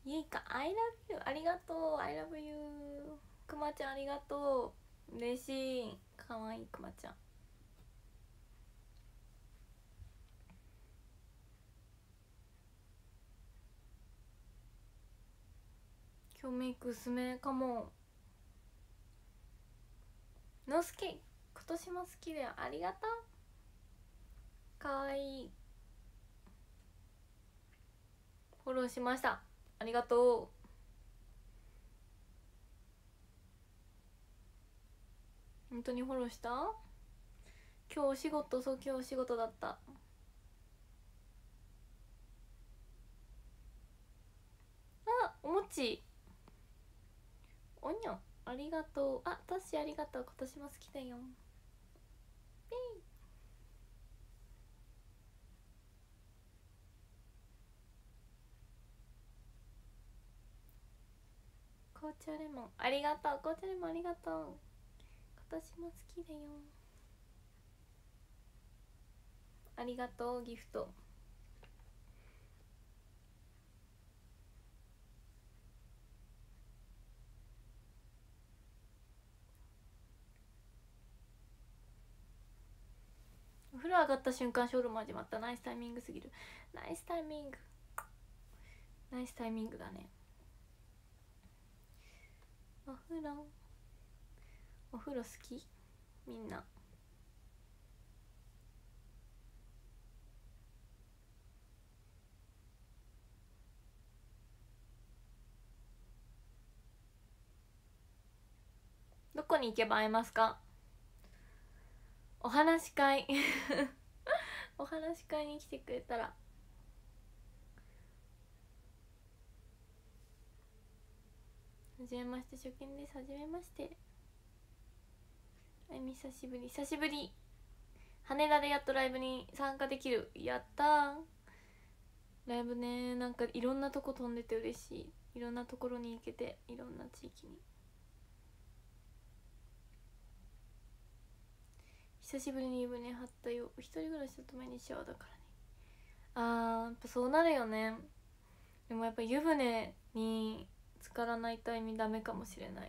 ゆいか I love you ありがとう。 I love you くまちゃんありがとう。嬉しい。かわいいくまちゃん。今日メイク薄めかも。のすけ今年も好きだよ。ありがとう。かわいい。フォローしました。ありがとう。本当にフォローした？今日お仕事、そう今日お仕事だった。あ、おもちおにょんありがとう。あ、たっしありがとう。今年も好きだよ。ピー紅茶レモンありがとう。紅茶レモンありがとう。今年も好きだよ。ありがとうギフト。お風呂上がった瞬間ショールーム始まった。ナイスタイミングすぎる。ナイスタイミング。ナイスタイミングだね。お風呂お風呂好き？みんなどこに行けば会えますか？お話し会お話し会に来てくれたら。はじめまして、初見です。はじめまして。あゆみ久しぶり。久しぶり。羽田でやっとライブに参加できる。やったー。ライブね、なんかいろんなとこ飛んでて嬉しい。いろんなところに行けて、いろんな地域に。久しぶりに湯船張ったよ。一人暮らしだと毎日シャワーだからね。やっぱそうなるよね。でもやっぱ湯船に浸からないと意味ダメかもしれない。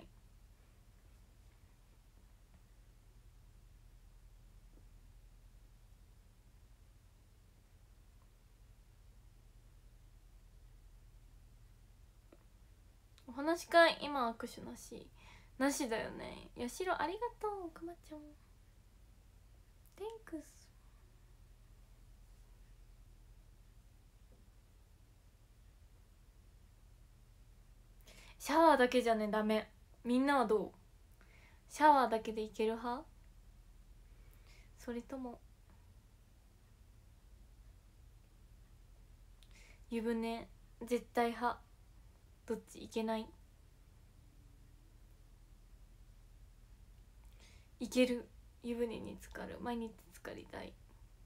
お話し会今握手なし。なしだよね。やしろありがとう。くまちゃん Thanks。 シャワーだけじゃねダメ。みんなはどう？シャワーだけでいける派？それとも湯船絶対派？どっち？いけない？いける。湯船に浸かる。毎日浸かりたい。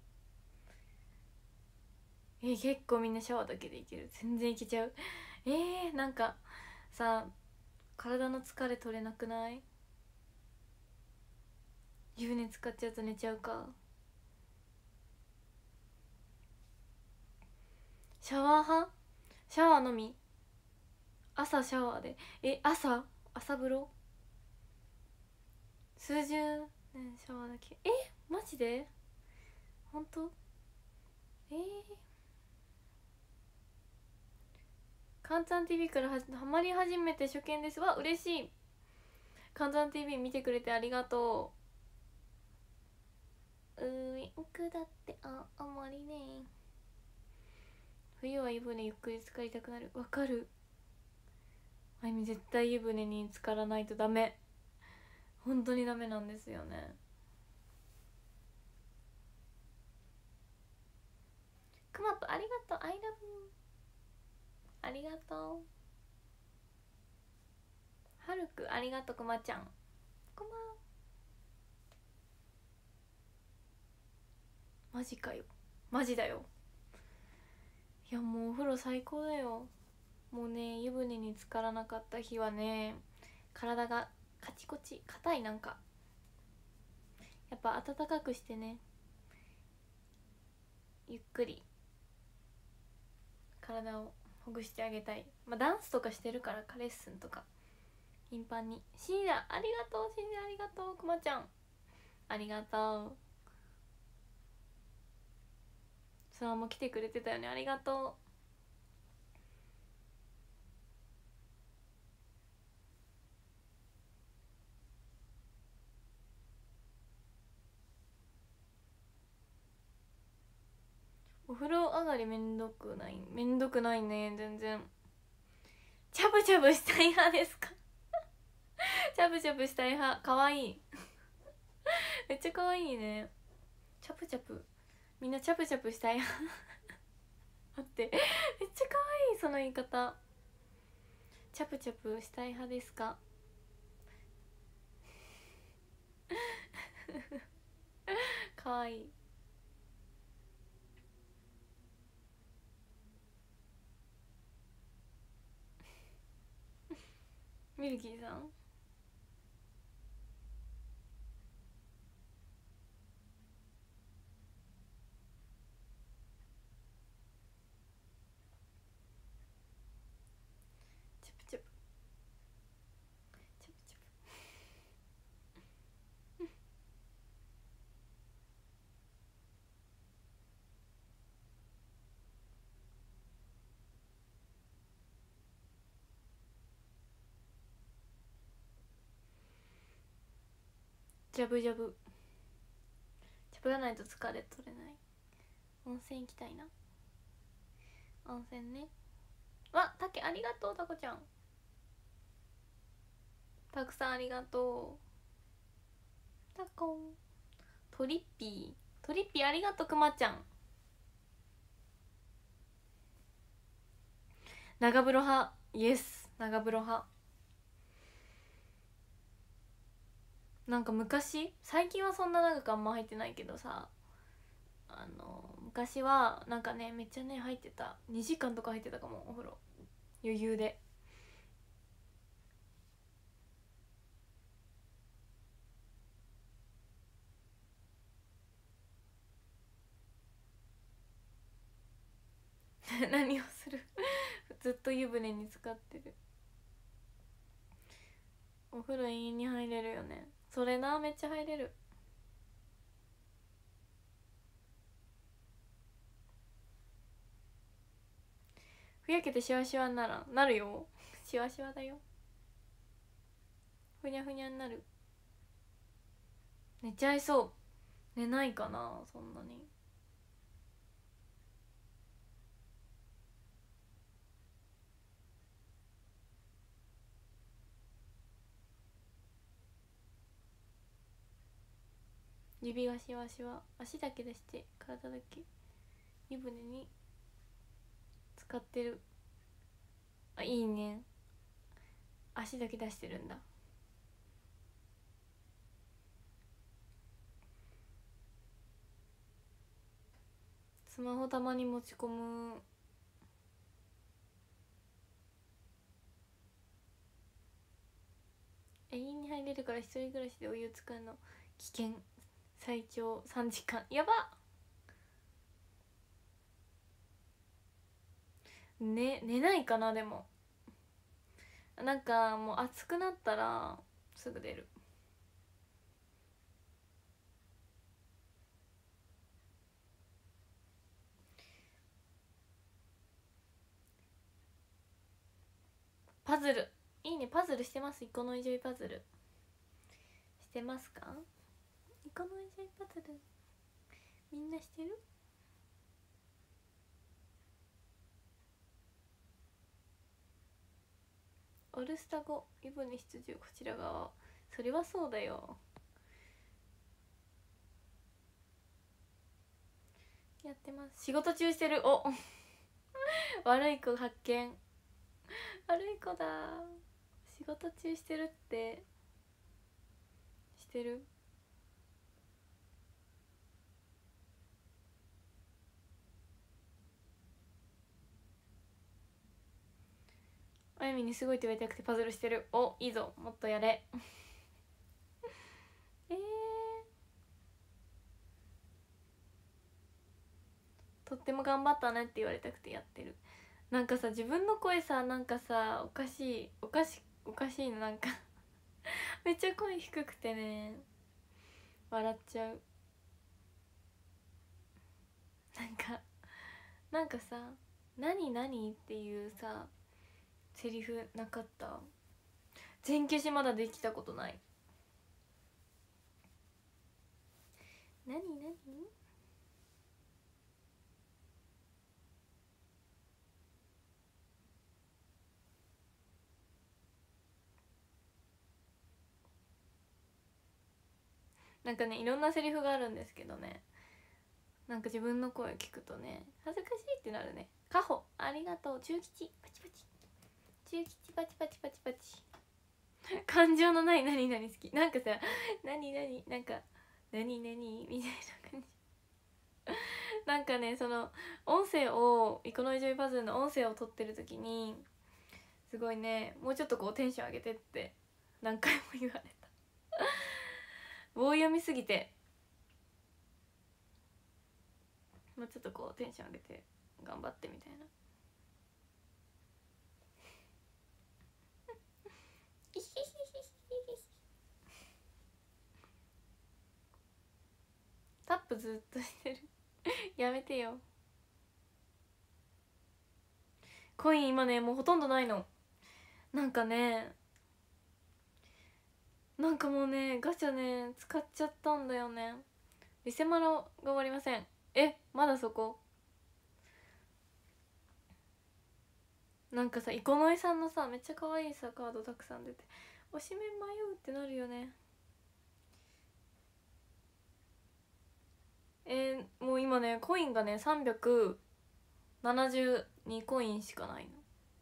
結構みんなシャワーだけでいける。全然いけちゃう。なんかさ、体の疲れ取れなくない？湯船使っちゃうと寝ちゃうか。シャワー派？シャワーのみ？朝シャワーで朝風呂数十年シャワーだけ。マジで？本当？カンツァン TV からハマり始めて初見です。わ嬉しい。カンツァン TV 見てくれてありがとう。ウインクだってあんまりね。冬は湯船ゆっくり浸かりたくなる。わかる。あゆみ絶対湯船に浸からないとダメ。本当にダメなんですよね。くまぽありがとう。 I love you ありがとう。はるくありがとう。くまちゃんこんばん。マジかよ。マジだよ。いやもうお風呂最高だよ。もうね湯船に浸からなかった日はね体がカチコチ硬い。なんかやっぱ温かくしてねゆっくり体をほぐしてあげたい。まあダンスとかしてるからか、レッスンとか頻繁に。シーラありがとう、シーラありがとう、くまちゃんありがとう。さあもう来てくれてたよね、ありがとう。お風呂上がりめんどくない？めんどくないね、全然。チャブチャブしたい派ですか？チャブチャブしたい派。かわいいめっちゃかわいいね。チャプチャプ、みんなチャプチャプしたい派待って、めっちゃかわいいその言い方。チャプチャプしたい派ですか？かわいい。ミルキーさんチャプチャプチャプチャプ、ジャブジャブ、ジャブらないと疲れ取れない。温泉行きたいな。温泉ね。わ、タケありがとう、タコちゃんたくさんありがとう。タコン、トリッピー、トリッピーありがとう、くまちゃん。長風呂派、イエス、長風呂派。なんか昔、最近はそんな長くあんま入ってないけどさ、昔はなんかね、めっちゃね入ってた。2時間とか入ってたかも、お風呂余裕で。何をするずっと湯船に浸かってる。お風呂永遠に入れるよね。それな、めっちゃ入れる。ふやけてシワシワにならん？なるよシワシワだよ。ふにゃふにゃになる。寝ちゃいそう。寝ないかな、そんなに。指がシワシワ。足だけ出して体だけ湯船に使ってる。あ、いいね。足だけ出してるんだ。スマホたまに持ち込む。永遠に入れるから一人暮らしでお湯使うの危険。最長3時間。やばっ。寝ないかな。でもなんかもう暑くなったらすぐ出る。パズルいいね。パズルしてます。イコノイジョイパズルしてますか？イコノイジョイパズルみんなしてる？オルスタ後湯船出場、こちら側。それはそうだよ。やってます。仕事中してる。お悪い子発見。悪い子だ。仕事中してるって。してる。あゆみにすごいって言われたくてパズルしてる。お、いいぞ、もっとやれとっても頑張ったねって言われたくてやってる。 なんかさ自分の声さなんかさおかしいのなんかめっちゃ声低くてね笑っちゃう。なんかさ何何っていうさセリフなかった？全消しまだできたことない。何何なんかねいろんなセリフがあるんですけどね、なんか自分の声聞くとね恥ずかしいってなるね。カホありがとう。中吉パチパチ、中吉パチパチパチパチ感情のない何々好き。なんかさ何々なんか何々みたいな感じなんかねその音声をイコノイジョイパズルの音声を撮ってる時にすごいねもうちょっとこうテンション上げてって何回も言われた棒読みすぎてもうちょっとこうテンション上げて頑張ってみたいなタップずっとしてるやめてよ。コイン今ねもうほとんどないの。なんかねなんかもうねガチャね使っちゃったんだよね。リセマラが終わりません。まだそこ。なんかさイコノイさんのさめっちゃ可愛いさカードたくさん出て推しメン迷うってなるよね。もう今ねコインがね372コインしかないの。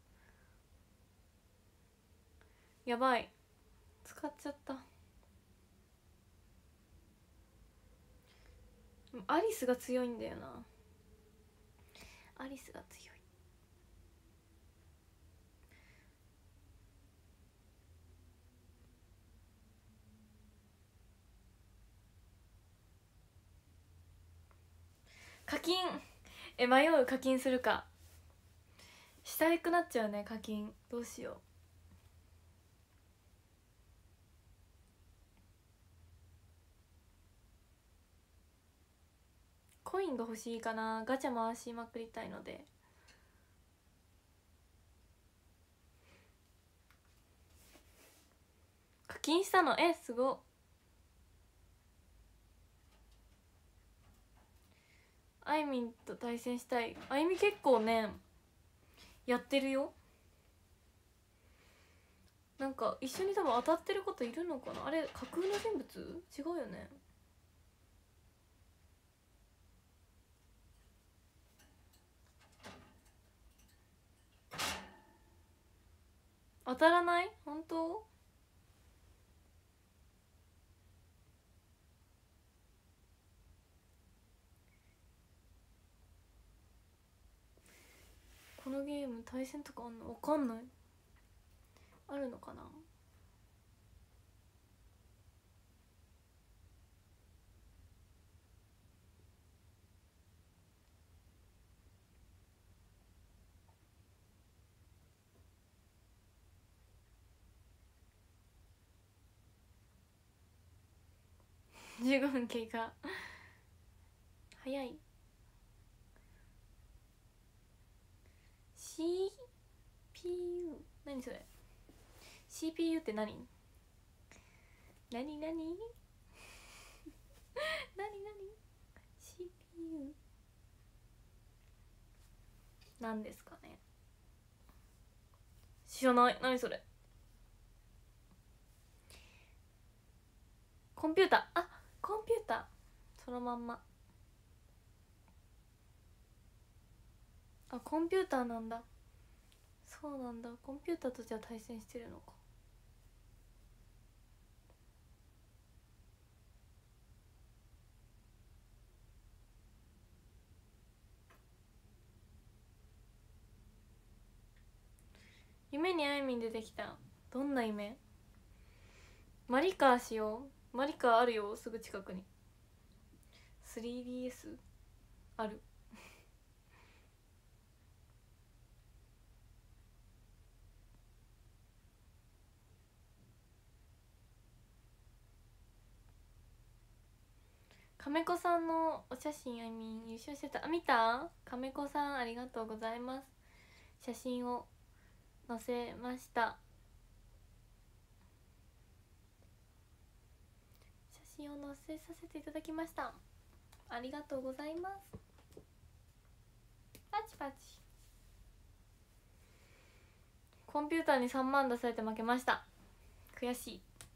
やばい使っちゃった。アリスが強いんだよな。アリスが強い。課金迷う。課金するかしたくなっちゃうね。課金どうしよう。コインが欲しいかな。ガチャ回しまくりたいので。課金したのすごっ。あいみんと対戦したい。あいみ結構ねやってるよ。なんか一緒に多分当たってることいるのかな。あれ架空の人物違うよね。当たらない？本当？このゲーム対戦とかあんの？わかんない。あるのかな。15分経過早い。 CPU 何それ。 CPU って何何何何CPU なんですかね。知らない。何それ。コンピューター。コンピューターそのまんま。コンピューターなんだ。そうなんだ。コンピューターとじゃあ対戦してるのか。夢にあいみん出てきた。どんな夢？マリカーしよう。マリカーあるよすぐ近くに。 3DS ある亀子さんのお写真、優勝してた。あ、見た？亀子さんありがとうございます。写真を載せました。写真を載せさせていただきました。ありがとうございます。パチパチ。コンピューターに3万出されて負けました。悔しい。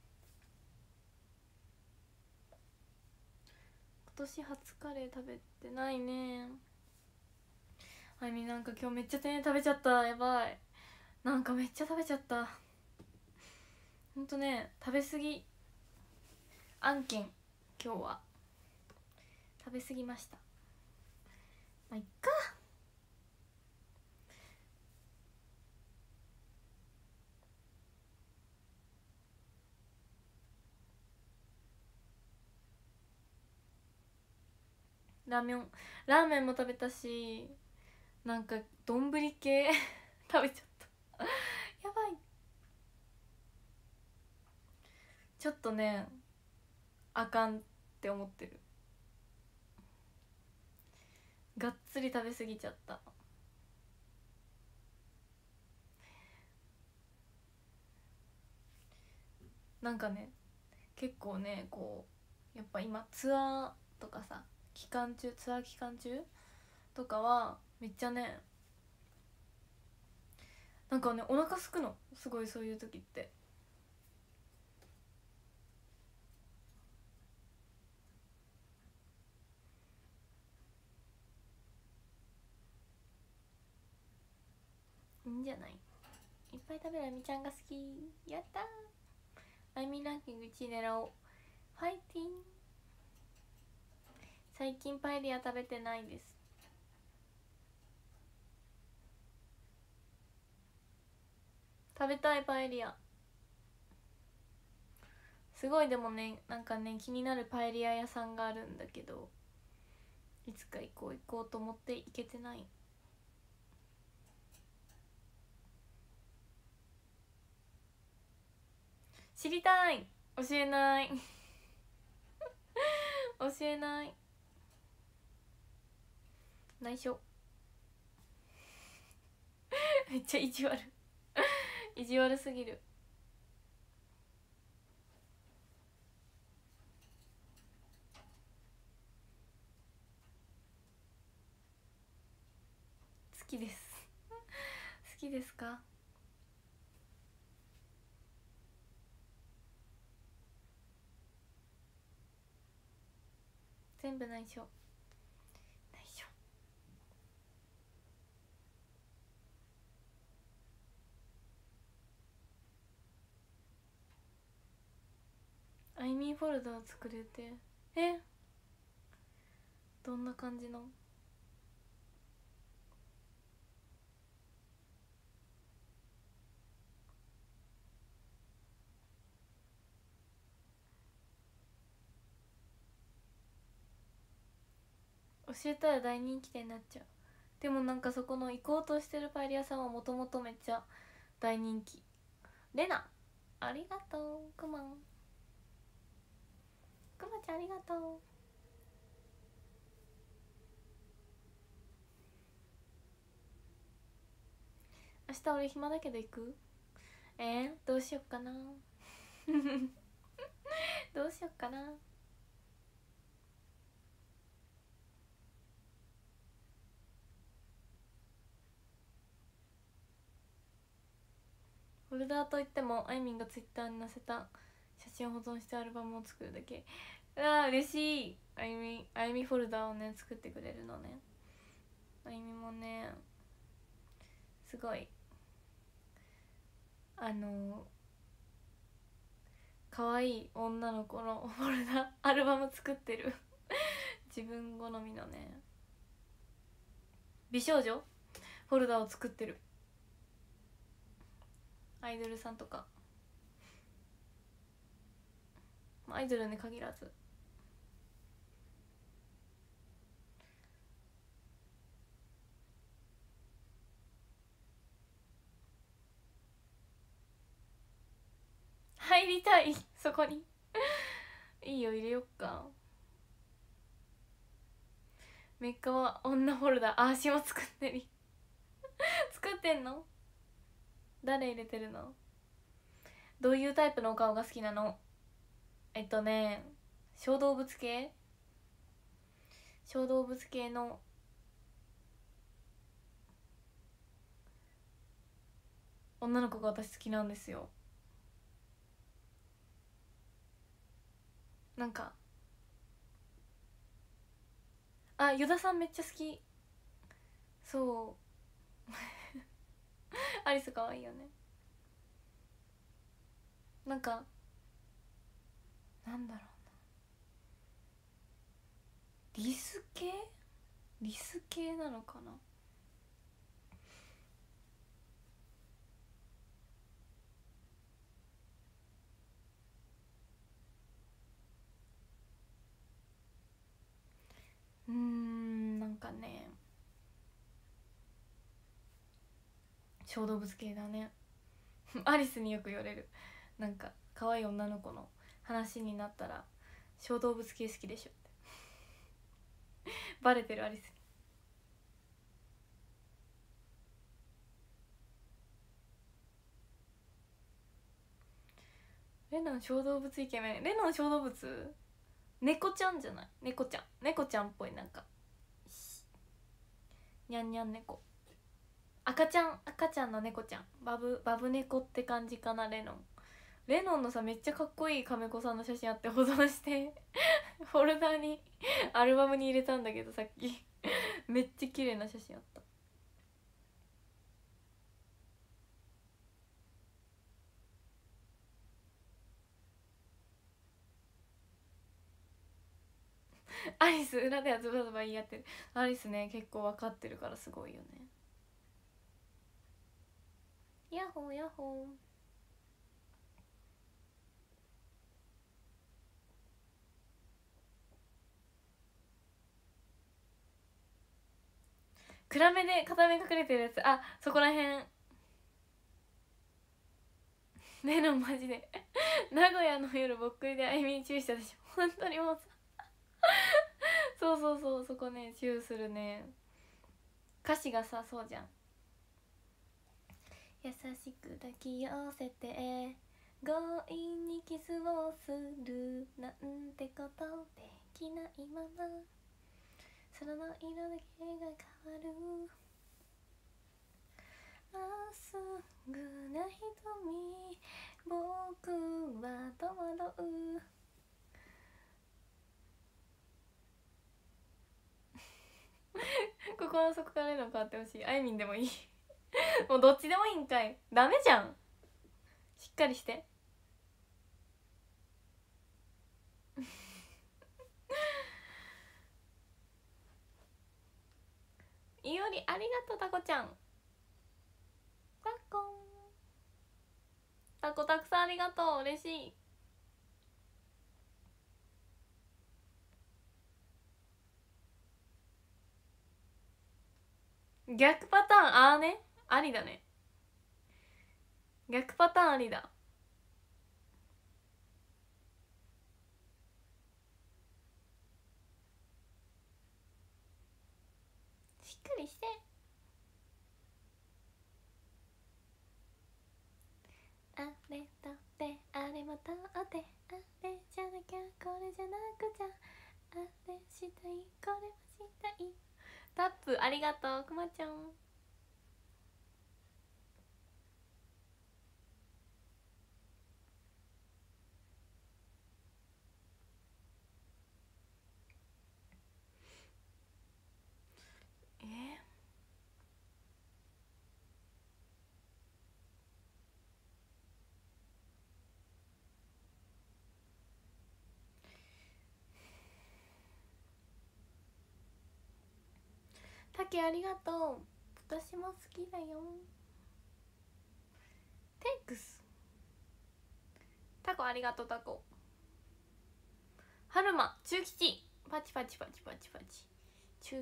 今年初カレー食べてないね。なんか今日めっちゃ食べちゃった。やばい。なんかめっちゃ食べちゃった。ほんとね、食べ過ぎ案件。今日は食べ過ぎました。まあいっか。ラーメンも食べたし、なんか丼系食べちゃったやばい。ちょっとね、あかんって思ってる。がっつり食べ過ぎちゃった。なんかね、結構ね、こうやっぱ今ツアーとかさ、ツアー期間中とかはめっちゃね、なんかね、お腹すくの、すごい。そういう時っていいんじゃない。いっぱい食べるあみちゃんが好き。やったー。あいみランキング1位狙おう。ファイティン。最近パエリア食べてないです。食べたいパエリア。すごい。でもね、なんかね、気になるパエリア屋さんがあるんだけど、いつか行こうと思って行けてない。知りたい。教えない教えない。内緒めっちゃ意地悪意地悪すぎる。好きです好きですか？全部内緒。内緒。アイミーフォルダー作れて。どんな感じの？教えたら大人気店になっちゃう。でもなんかそこの行こうとしてるパエリアさんはもともとめっちゃ大人気。レナありがとう。くまちゃんありがとう。明日俺暇だけど行く？どうしよっかなどうしよっかな。フォルダーといってもあいみんがツイッターに載せた写真を保存してアルバムを作るだけ。うわ嬉しい。あいみフォルダーをね作ってくれるのね。あいみもねすごい可愛い女の子のフォルダアルバム作ってる自分好みのね美少女フォルダを作ってる。アイドルさんとか、アイドルに限らず。入りたいそこにいいよ入れよっか。 メッカは女ホルダー、あーしも作ってる作ってんの？誰入れてるの？どういうタイプのお顔が好きなの？小動物系？小動物系の女の子が私好きなんですよ。なんか依田さんめっちゃ好き。そうアリス可愛いよね。なんかなんだろうな、リス系？リス系なのかな。なんかね、小動物系だねアリスによく言われる。なんか可愛い女の子の話になったら小動物系好きでしょってバレてるアリスに。レノン小動物イケメン。レノン小動物猫ちゃんじゃない？猫ちゃんっぽい。なんかにゃんにゃん猫、赤ちゃんの猫ちゃん、バブ猫って感じかな。レノンのさ、めっちゃかっこいい亀子さんの写真あって保存してフォルダにアルバムに入れたんだけど、さっきめっちゃ綺麗な写真あったアリス裏ではズバズバ言い合ってる。アリスね、結構分かってるからすごいよね。ヤッホーヤッホー。暗めで片目隠れてるやつ、そこらへんレノンマジで名古屋の夜ぼっくりであゆみにチューしたでしょ本当にもうさそうそこね、チューするね。歌詞がさ、そうじゃん。優しく抱き寄せて強引にキスをするなんてことできないまま空の色だけが変わるまっすぐな瞳僕は戸惑うここの底からの変わってほしい。あいみんでもいいもうどっちでもいいんかい。ダメじゃん、しっかりしていおりありがとう。タコちゃん、タコタコたくさんありがとう。嬉しい。逆パターンありだね。逆パターンありだ。しっかりして。あれとってあれもとってあれじゃなきゃこれじゃなくちゃあれしたいこれもしたい。タップありがとうくまちゃん。タケありがとう。私も好きだよ。テンクス。タコありがとう。タコはるま中吉パチパチパチパチパチ中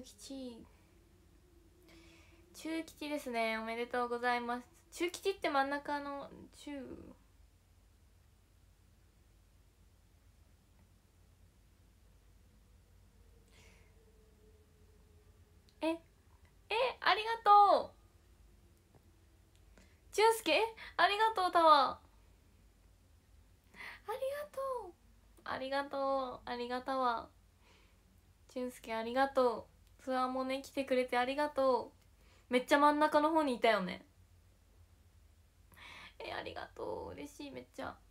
吉ですね。おめでとうございます。中吉って真ん中の中りがとう俊介、ありがとうタワー、ありがとう、ありがとう、ありがたわ俊介、ありがとう。ツアーもね来てくれてありがとう。めっちゃ真ん中の方にいたよね。ありがとう、嬉しい、めっちゃ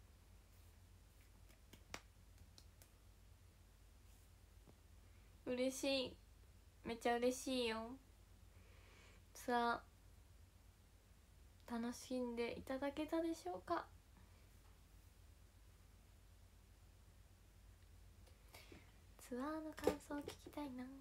嬉しい、めっちゃ嬉しいよ。さあ楽しんでいただけたでしょうか。ツアーの感想聞きたいな。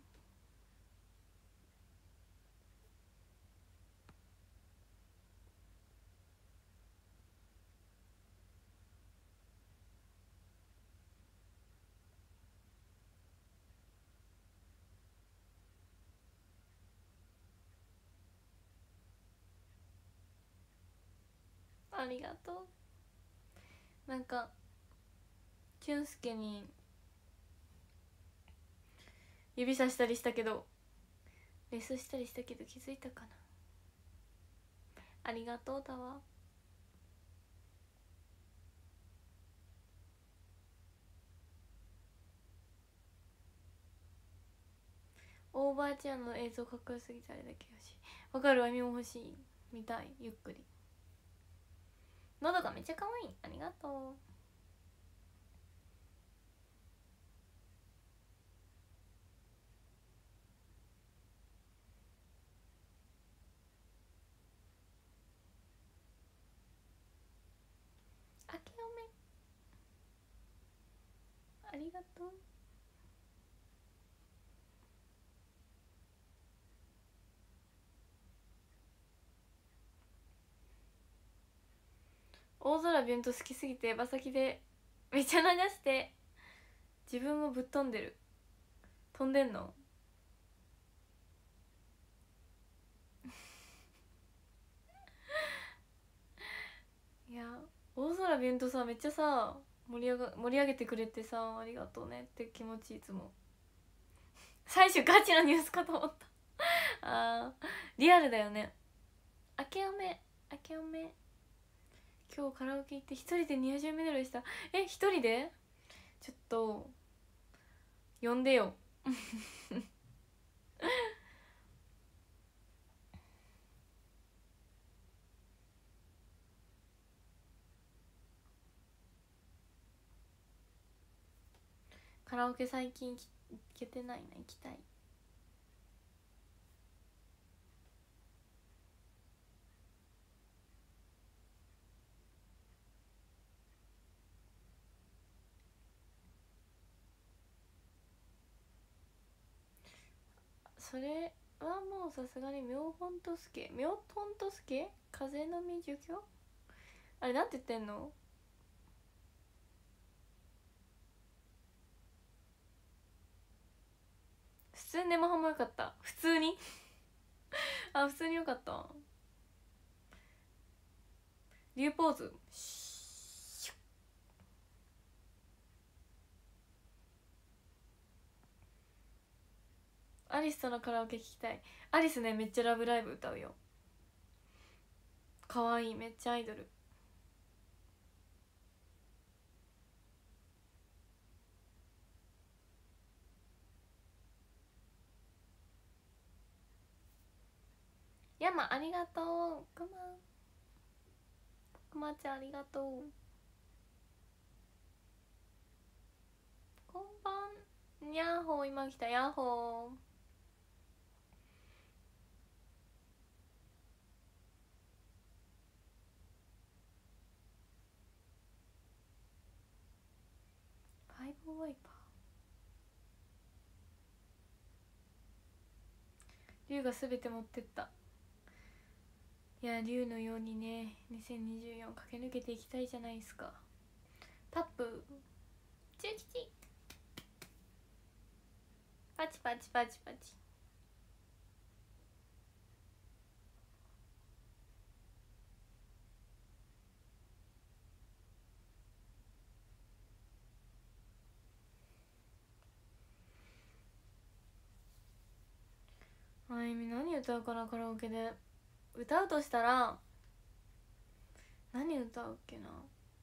ありがとう。なんか俊介に指さしたりしたけど、レスしたりしたけど気づいたかな。ありがとうだわ。オーバーチャンの映像かっこよすぎてあれだけ欲しい。わかるわ、みも欲しい、見たい、ゆっくり。喉がめっちゃ可愛い、ありがとう。あけおめありがとう。大空ビュンと好きすぎて馬先でめっちゃ流して自分もぶっ飛んでる。飛んでんのいや、大空ビュンとさめっちゃさ盛り上げてくれてさ、ありがとうねって気持ちいつも。最初ガチなニュースかと思ったあーリアルだよね。あけおめあけおめ、今日カラオケ行って一人で2味メドレーした。一人でちょっと呼んでよカラオケ最近行けてないな、行きたい。それはもうさすがに妙本と助風の実儒教、あれなんて言ってんの。普通に生ハムよかった、普通にあ、普通によかった。竜ポーズアリスとのカラオケ聞きたい。アリスねめっちゃラブライブ歌うよ。かわいい、めっちゃアイドル。ヤマありがとう。くまちゃんありがとう。こんばんにゃーほー、今来た、やっほー。ファイブワイパー、龍がすべて持ってった。いや、龍のようにね2024駆け抜けていきたいじゃないですか。タップ中吉パチパチパチパチ。 あゆみ何歌うかな、カラオケで。歌うとしたら何歌うっけな。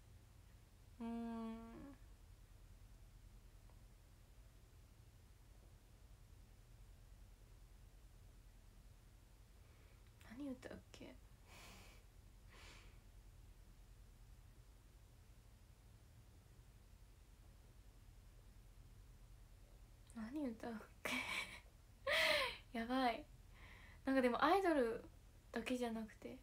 何歌うっけ。何歌うっけやばい。なんかでもアイドルだけじゃなくて、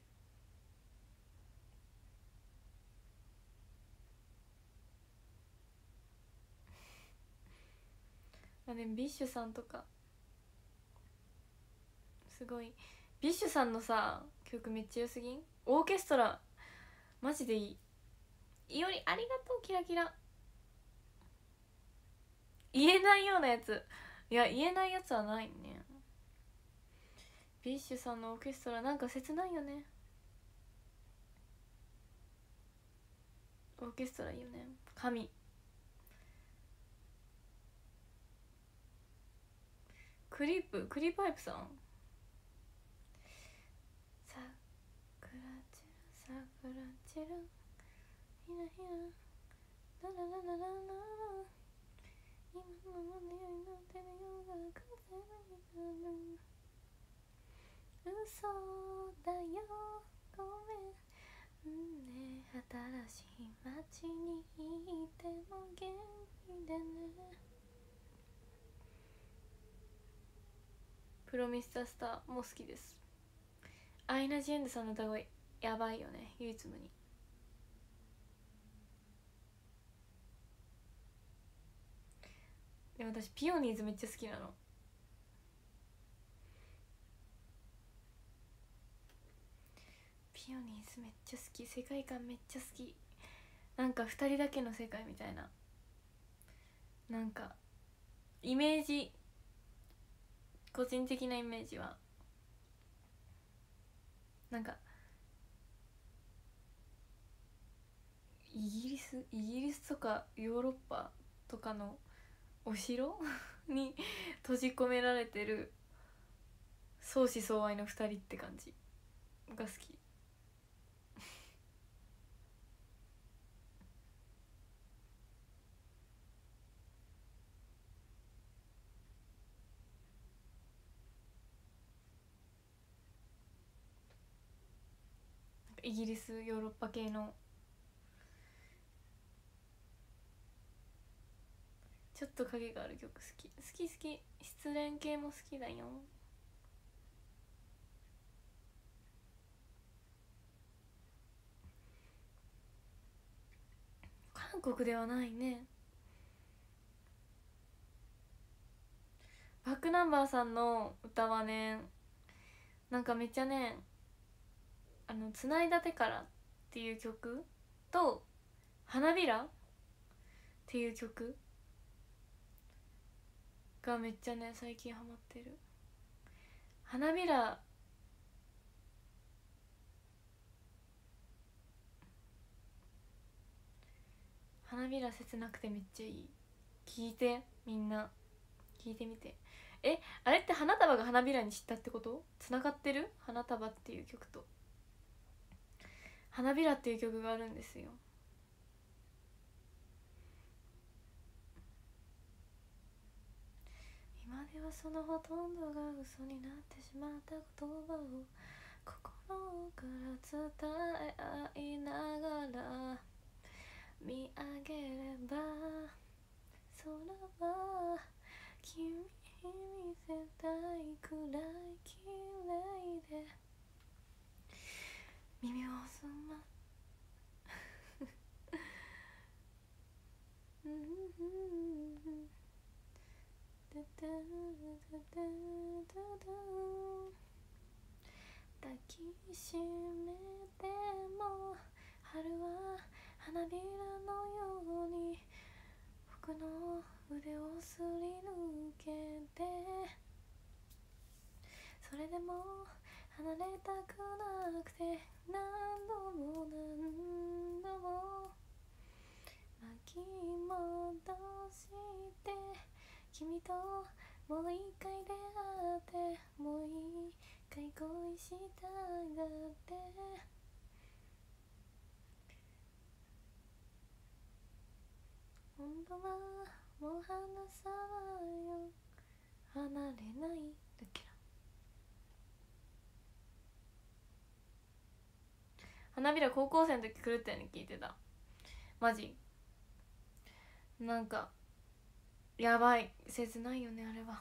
あ、でもビッシュさんとかすごい。ビッシュさんのさ曲めっちゃ良すぎん？オーケストラマジでいい。いおりありがとう。キラキラ。言えないようなやつ、いや言えないやつはないね。ビッシュさんのオーケストラなんか切ないよね。オーケストラいいよね。神。クリーパイプさん。さくらちらさくらちらひらひらラララララララ、今のままのようになってるようが風になる。嘘だよごめんね、新しい街にいても元気でね。プロミスタースターも好きです。アイナ・ジ・エンドさんの歌声やばいよね、唯一無二。でも私ピオニーズめっちゃ好きなの。ピオニーズめっちゃ好き。世界観めっちゃ好き。なんか2人だけの世界みたいな。なんかイメージ、個人的なイメージはなんかイギリスとかヨーロッパとかのお城に閉じ込められてる相思相愛の2人って感じが好き。イギリスヨーロッパ系のちょっと影がある曲好き。失恋系も好きだよ。韓国ではないね。バックナンバーさんの歌はね、なんかめっちゃね、つないだてからっていう曲と花びらっていう曲がめっちゃね最近ハマってる。花びら、花びら切なくてめっちゃいい。聞いて、みんな聞いてみて。あれって花束が花びらに散ったってこと？つながってる？花束っていう曲と花びらっていう曲があるんですよ。今ではそのほとんどが嘘になってしまった言葉を心から伝え合いながら見上げれば空は君に見せたいくらい綺麗で耳を澄ま抱きしめても春は花びらのように僕の腕をすり抜けて、それでも離れたくなくて何度も巻き戻して君ともう一回出会ってもう一回恋したがって本当はもう離さないよ離れないだっけな。花びら高校生の時狂ったように聞いてた。マジなんかやばい、切ないよねあれは。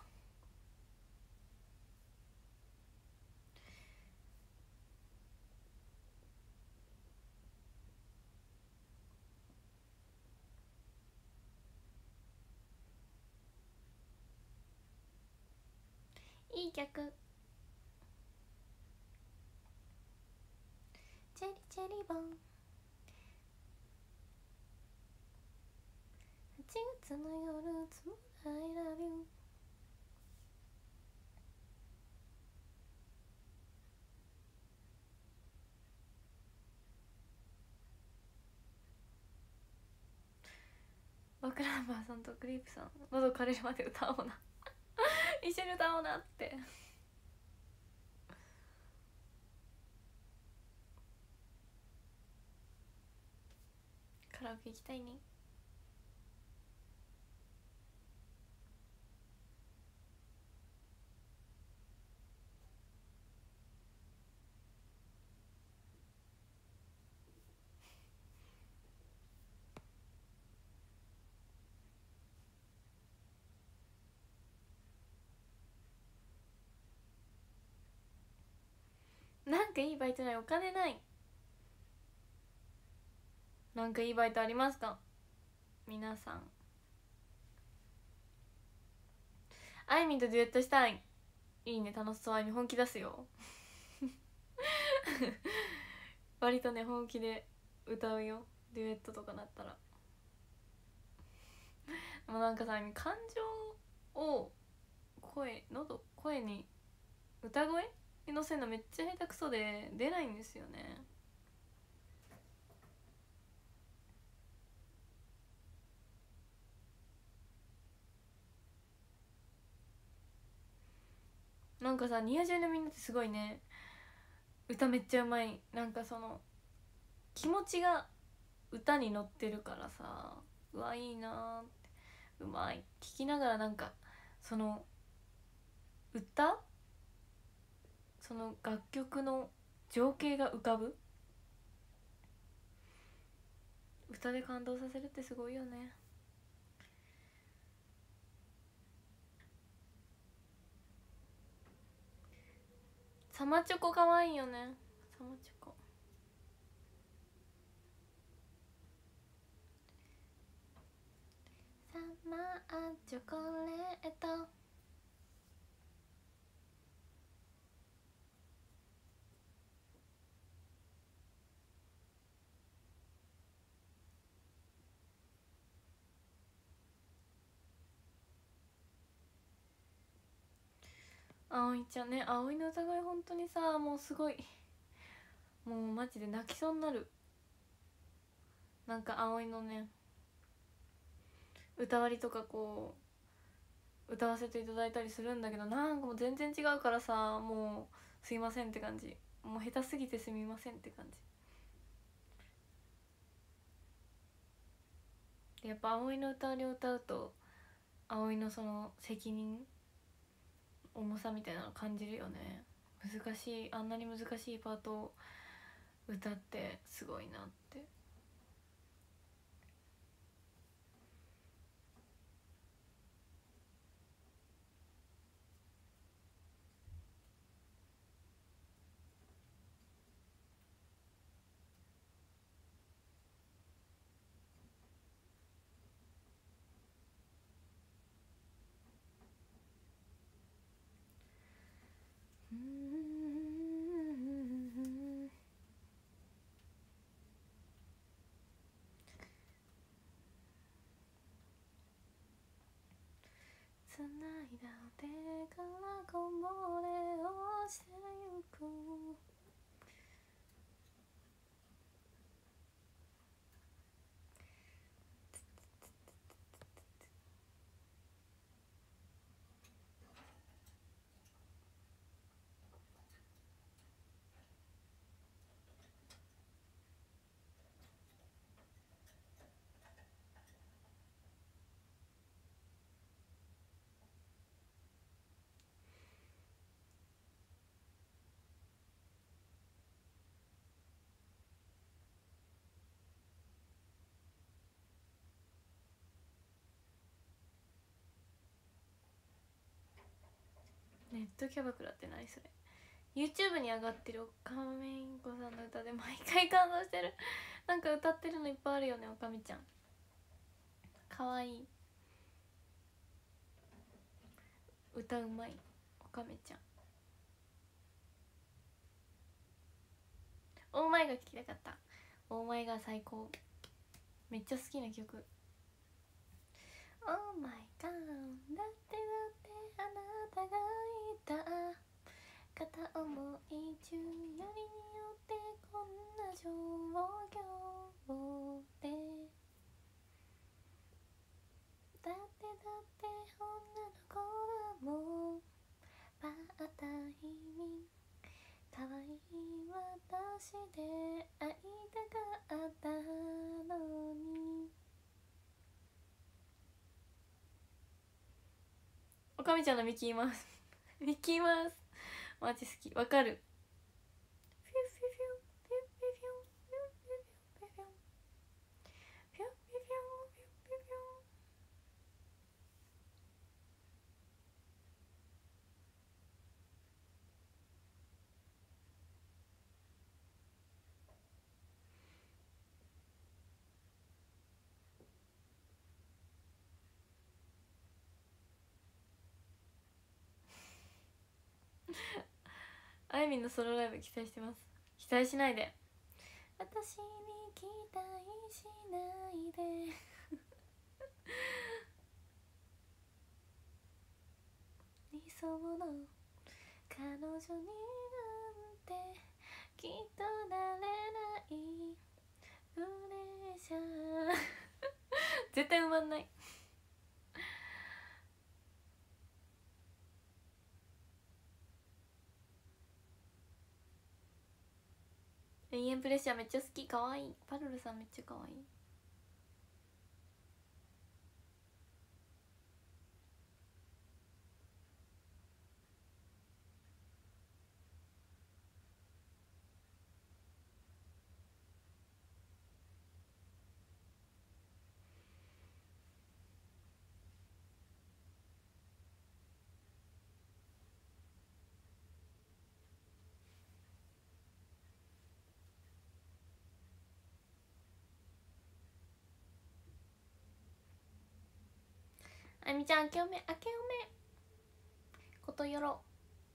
いい曲。チェリチェリボン8月の夜つも I love you バックナンバーさんとクリープさん喉枯れるまで歌おうな一緒に歌おうなってカラオケ行きたいね。なんかいいバイトない？お金ない。なんかいいバイトありますか皆さん。あいみんとデュエットしたい。いいね、楽しそう。あいみ本気出すよ割とね本気で歌うよ、デュエットとかなったら。もうなんかさ、感情を声に歌声に乗せるのめっちゃ下手くそで出ないんですよね。なんかさ、ニアジュのみんなってすごいね、歌めっちゃうまい。なんかその気持ちが歌に乗ってるからさ、うわいいなーって、うまい。聞きながらなんかその歌、その楽曲の情景が浮かぶ。歌で感動させるってすごいよね。サマチョコかわいいよね。サマチョコサマーチョコレート。葵ちゃんね、葵の歌声本当にさ、もうすごい、もうマジで泣きそうになる。なんか葵のね歌割りとかこう歌わせていただいたりするんだけど、なんかもう全然違うからさ、もうすいませんって感じ。もう下手すぎてすみませんって感じで、やっぱ葵の歌割りを歌うと葵のその責任、重さみたいなの感じるよね。難しい、あんなに難しいパートを歌ってすごいなって。つないだ手からこぼれ落ちてゆく。 ットキャバクラって何それ。 YouTube に上がってるおかめインコさんの歌で毎回感動してる。なんか歌ってるのいっぱいあるよね、おかみちゃん。かわいい、歌うまいおかめちゃん。オーマイが聴きたかった。オーマイが最高、めっちゃ好きな曲。オーマイガー、だってあなたがいた片思い中よりによってこんな状況で、だって女の子はもうバータイミン、可愛い私で会いたかったのに。おかみちゃんのミキーマウスミキーマウスマジ好き、わかる。あいみんのソロライブ期待してます。期待しないで、私に期待しないで理想の彼女になんてきっとなれないプレッシャー絶対埋まんない。永遠プレッシャーめっちゃ好き、かわいい。パルルさんめっちゃかわいい。あみちゃん、明けおめことよろ。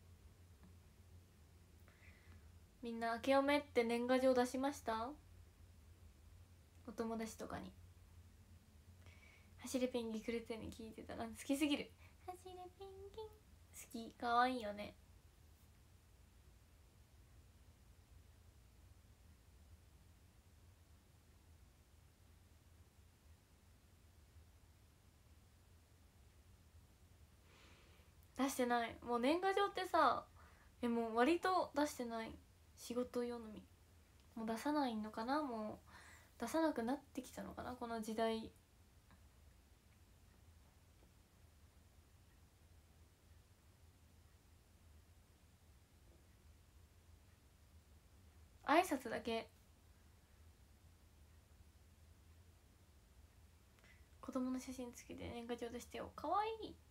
みんな明けおめって年賀状出しました？お友達とかに。走れペンギンくれてに聞いてた。なん好きすぎる。走れペンギン好き、かわいいよね。出してない。もう年賀状ってさ、もう割と出してない。仕事用のみ。もう出さないのかな。もう出さなくなってきたのかな、この時代。挨拶だけ。子供の写真付きで年賀状出してよ、かわいい。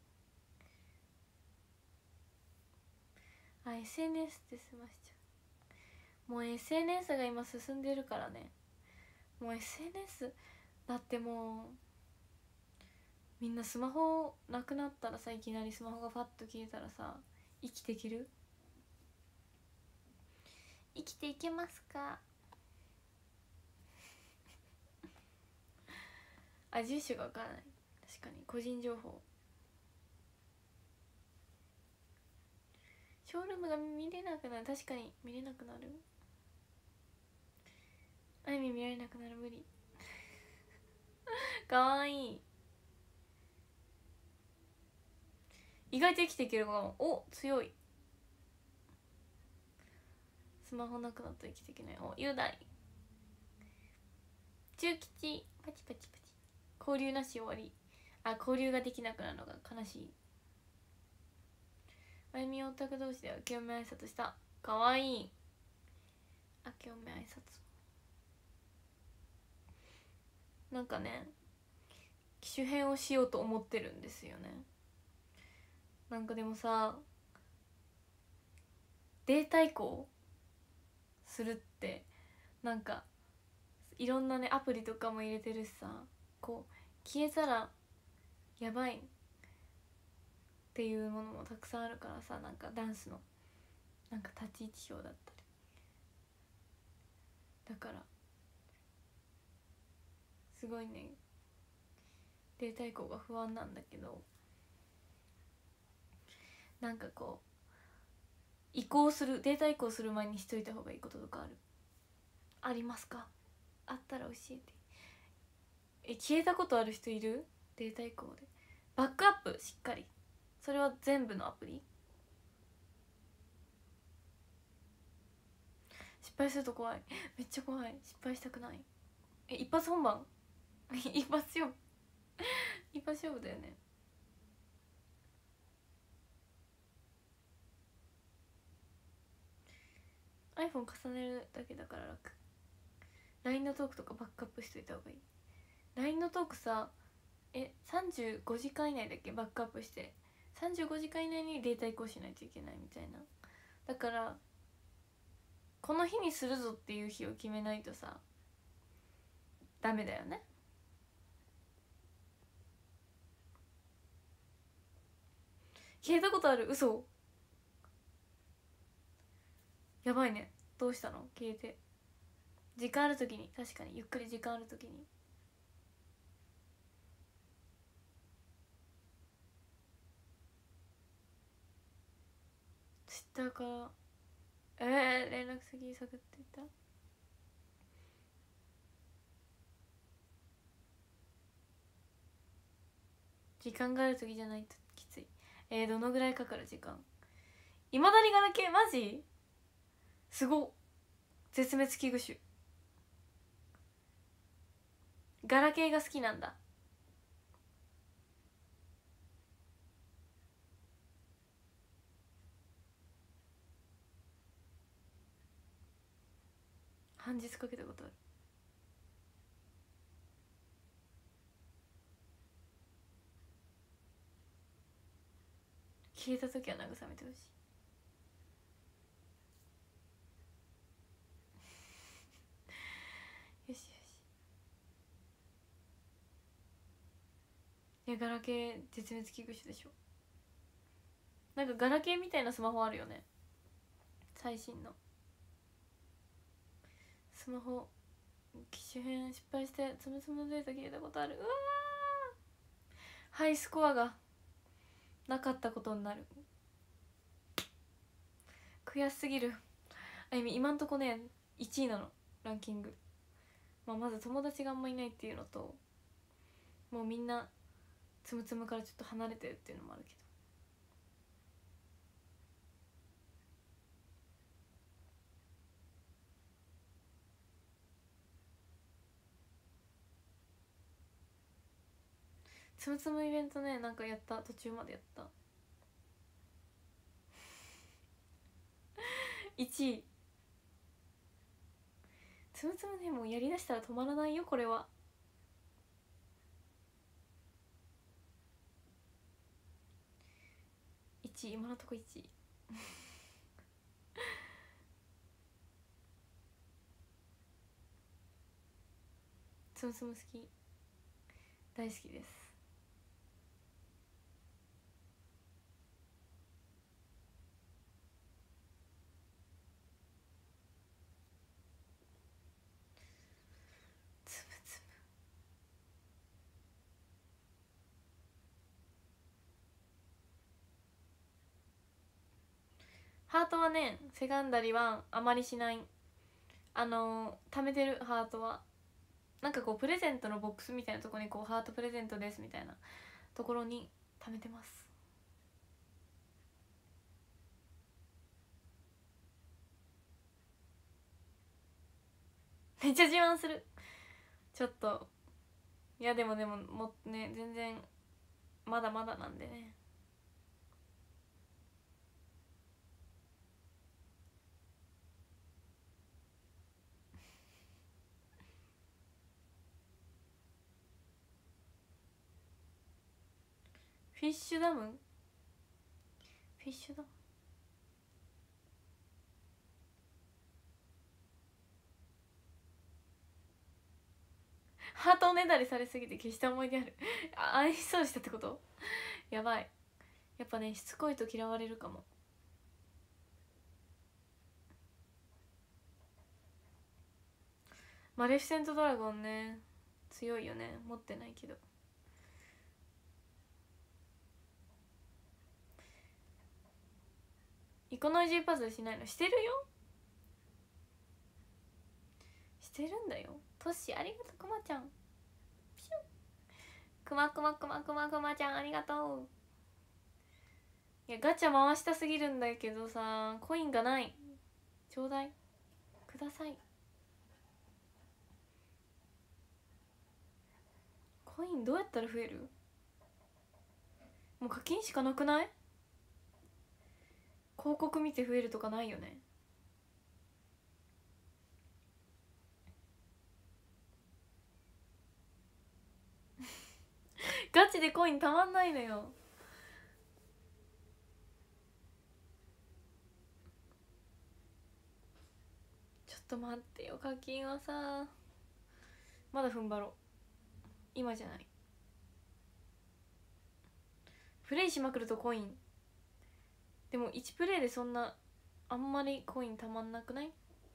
あ、SNS で済ましちゃう。もう SNS が今進んでるからね。もう SNS だってもうみんなスマホなくなったらさ、いきなりスマホがパッと消えたらさ、生きていける？生きていけますか？あ、住所がわからない。確かに個人情報。ショールームが見れなくなる。確かに見れなくなる。あゆみ見られなくなる、無理かわいい。意外と生きていけるかも。お、強い。スマホなくなったら生きていけない。お、雄大。中吉パチパチパチ。交流なし終わり。あ、交流ができなくなるのが悲しい。あゆみオタク同士で明けおめ挨拶した。かわいい。明けおめ挨拶。なんかね、機種変をしようと思ってるんですよね。なんかでもさ、 データ移行するってなんかいろんなねアプリとかも入れてるしさ、こう消えたらやばいっていうものもたくさんあるからさ、なんかダンスのなんか立ち位置表だったり、だからすごいねデータ移行が不安なんだけど、なんかこうデータ移行する前にしといた方がいいこととかありますか？あったら教えて。消えたことある人いる？データ移行でバックアップしっかり、それは全部のアプリ。失敗すると怖い、めっちゃ怖い、失敗したくない。一発本番一発勝負一発勝負だよね。iPhone 重ねるだけだから楽。 LINE のトークとかバックアップしといた方がいい。 LINE のトークさ、35時間以内だっけバックアップして、35時間以内にデータ移行しないといけないみたいな。だからこの日にするぞっていう日を決めないとさダメだよね。消えたことある？嘘。やばいね。どうしたの？消えて。時間あるときに、確かにゆっくり時間あるときに。ツイッターから連絡先探っていた。時間があるときじゃないときつい。どのぐらいかかる時間？いまだにガラケー？マジ？すご。絶滅危惧種。ガラケーが好きなんだ。半日かけたことある。消えた時は慰めてほしい。よしよし。いやガラケー絶滅危惧種でしょ。なんかガラケーみたいなスマホあるよね、最新のスマホ。機種変失敗してつむつむのデータ消えたことある。うわハイスコアがなかったことになる。悔しすぎる。あゆみ今んとこね1位なのランキング。まず友達があんまいないっていうのと、もうみんなつむつむからちょっと離れてるっていうのもあるけど。つむつむイベントね、なんかやった、途中までやった1位。つむつむねもうやりだしたら止まらないよこれは。1位、今のとこ1位つむつむ好き、大好きです。つむつむハートはねセカンダリはあまりしない。貯めてるハートはなんかこうプレゼントのボックスみたいなところにこうハートプレゼントですみたいなところに貯めてます。めっちゃ自慢する。ちょっといやでももうね全然まだまだなんでね。フィッシュダム？フィッシュダムハートおねだりされすぎて消した思い出あるアンインストールしたってこと？やばい。やっぱねしつこいと嫌われるかも。マレフィセントドラゴンね強いよね。持ってないけど。イコノイジーパズルしないの？してるよ、してるんだよ。トッシーありがとう。くまちゃんピュン。くまくまくまくまくまちゃんありがとう。いやガチャ回したすぎるんだけどさ、コインがない。ちょうだいください。コインどうやったら増える？もう課金しかなくない？広告見て増えるとかないよね。ガチでコインたまんないのよ。ちょっと待ってよ、課金はさまだ踏ん張ろう。今じゃない。プレイしまくるとコイン、でも1プレイでそんなあんまりコインたまんなくない？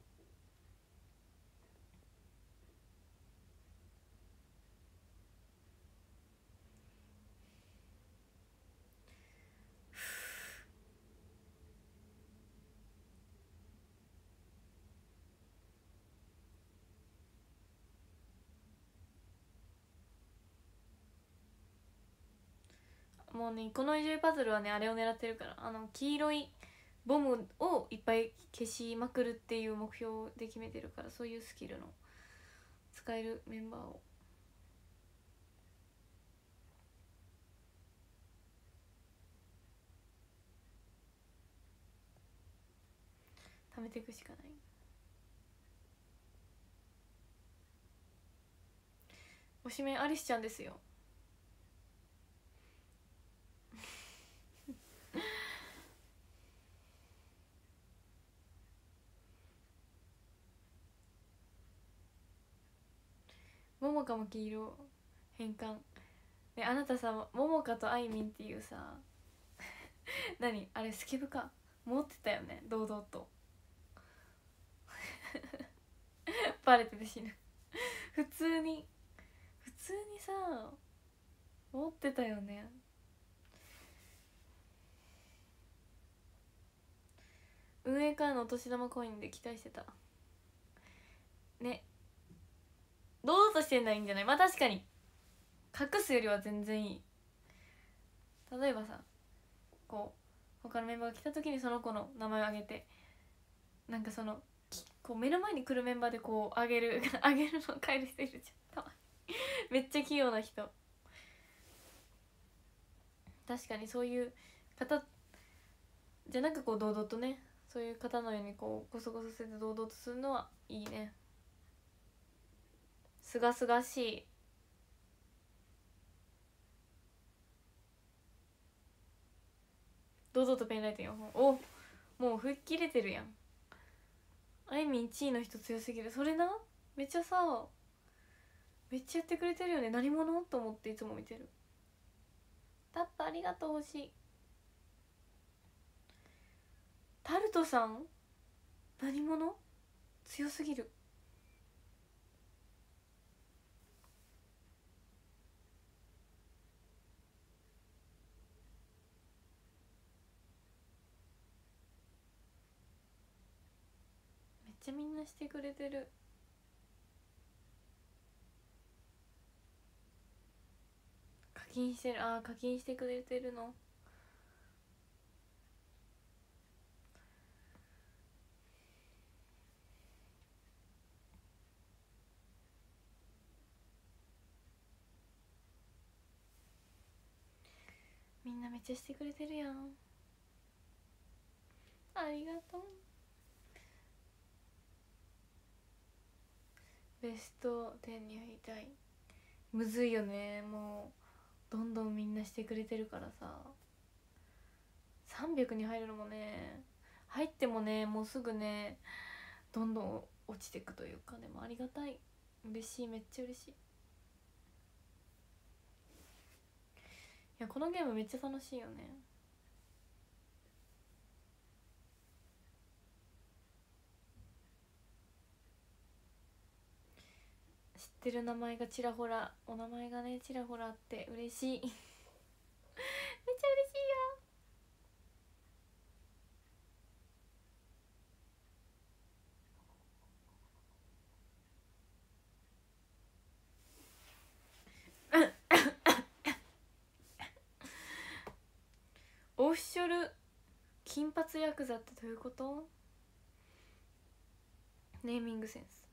もうねこの移住パズルはねあれを狙ってるから、黄色いボムをいっぱい消しまくるっていう目標で決めてるから、そういうスキルの使えるメンバーを貯めていくしかない。おしめアリスちゃんですよ。ももかも黄色変換で、あなたさももかとあいみんっていうさ何あれスケブか持ってたよね堂々とバレてて死ぬ普通にさ持ってたよね。運営からのお年玉コインで期待してたね。堂々としてんのはいいんじゃない？まあ確かに隠すよりは全然いい。例えばさこう他のメンバーが来た時にその子の名前を挙げて、なんかそのこう目の前に来るメンバーでこうあげるあげるの変える人いるじゃんたまにめっちゃ器用な人。確かにそういう方じゃなくこう堂々とね、そういう方のようにこうゴソゴソせて堂々とするのはいいね。すがすがしい。堂々とペンライト4本。お、もう吹っ切れてるやん。あいみん1位の人強すぎる。それな、めっちゃさめっちゃやってくれてるよね。何者と思っていつも見てる。タップありがとう。欲しい。タルトさん何者？強すぎる。めっちゃみんなしてくれてる。課金してる。あー課金してくれてるの。みんなめっちゃしてくれてるやん。ありがとう。ベスト10に入りたい。むずいよね。もうどんどんみんなしてくれてるからさ、300に入るのもね、入ってもねもうすぐねどんどん落ちていくというか、でもありがたい。嬉しい、めっちゃ嬉しい。 やこのゲームめっちゃ楽しいよね。知ってる名前がちらほら、お名前がねちらほらあって嬉しいめっちゃ嬉しいよオフショル金髪ヤクザってどういうこと？ネーミングセンス。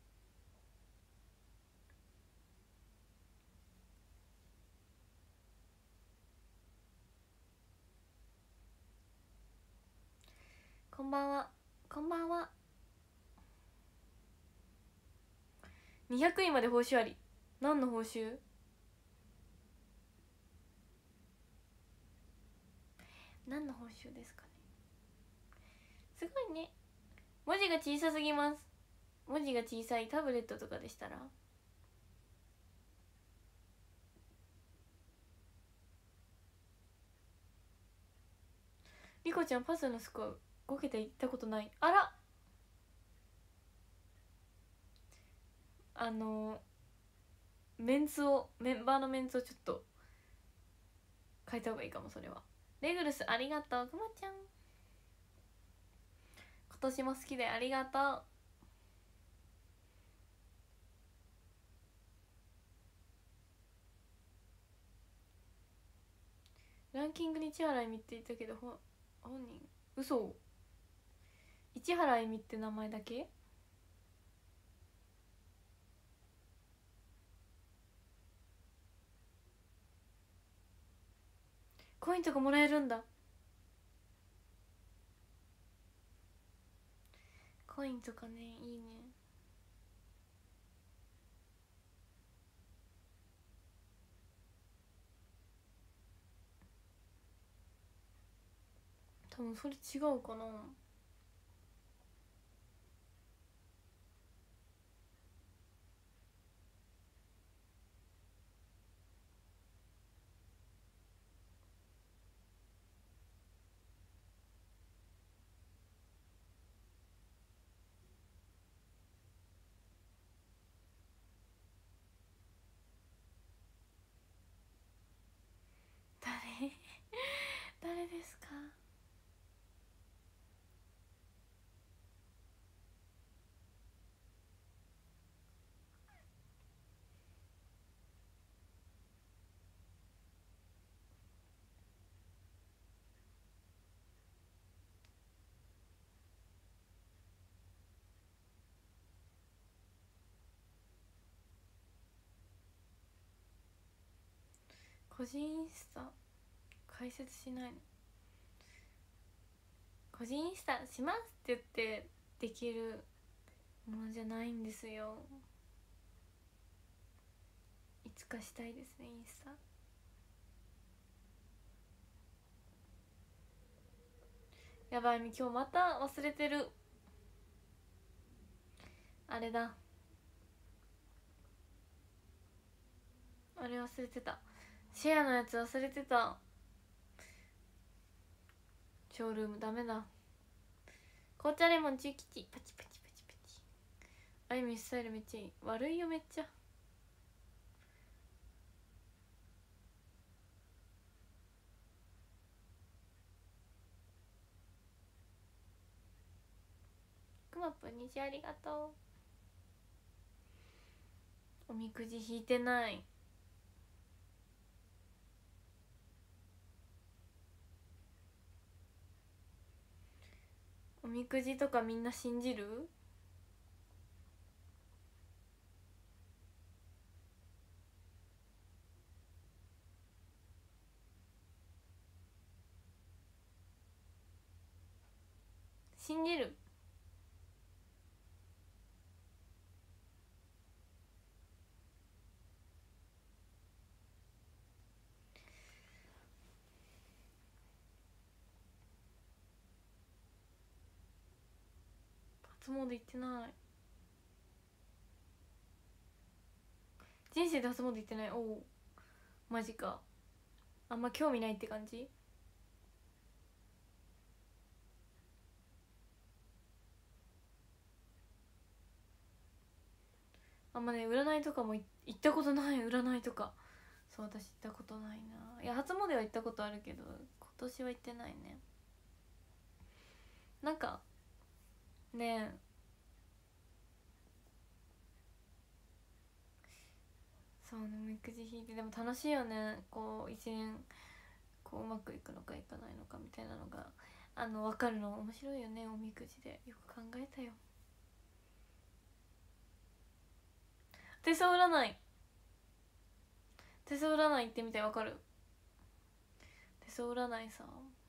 こんばんは、こんばんは。200位まで報酬あり。何の報酬？何の報酬ですかね。すごいね。文字が小さすぎます。文字が小さいタブレットとかでしたらリコちゃんパスのスコア5桁いったことない。あら、メンバーのメンツをちょっと変えた方がいいかも。それはレグルスありがとう。くまちゃん今年も好きでありがとう。ランキングに市原恵美って言ったけど本人嘘。市原恵美って名前だけ？コインとかもらえるんだ。コインとかね、いいね。多分それ違うかな。誰誰ですか？個人インスタ解説しないの？個人インスタしますって言ってできるものじゃないんですよ。いつかしたいですね、インスタ。やばい、今日また忘れてる。あれだ、あれ忘れてた。シェアのやつ忘れてた。ショールームダメだ。紅茶レモン中吉パチパチパチパチ。あゆみスタイルめっちゃいい。悪いよめっちゃ。くまぷん虹ありがとう。おみくじ引いてない。おみくじとかみんな信じる？信じる？初詣行ってない。人生で初詣行ってない。おおマジか。 あんま興味ないって感じ？あんまね占いとかも行ったことない。占いとかそう私行ったことないな。いや初詣は行ったことあるけど今年は行ってないね。なんかねえそうねみくじ引いてでも楽しいよね。こう一年こううまくいくのかいかないのかみたいなのが分かるの面白いよね。おみくじでよく考えたよ。手相占い手相占い行ってみてわかる？手相占いさ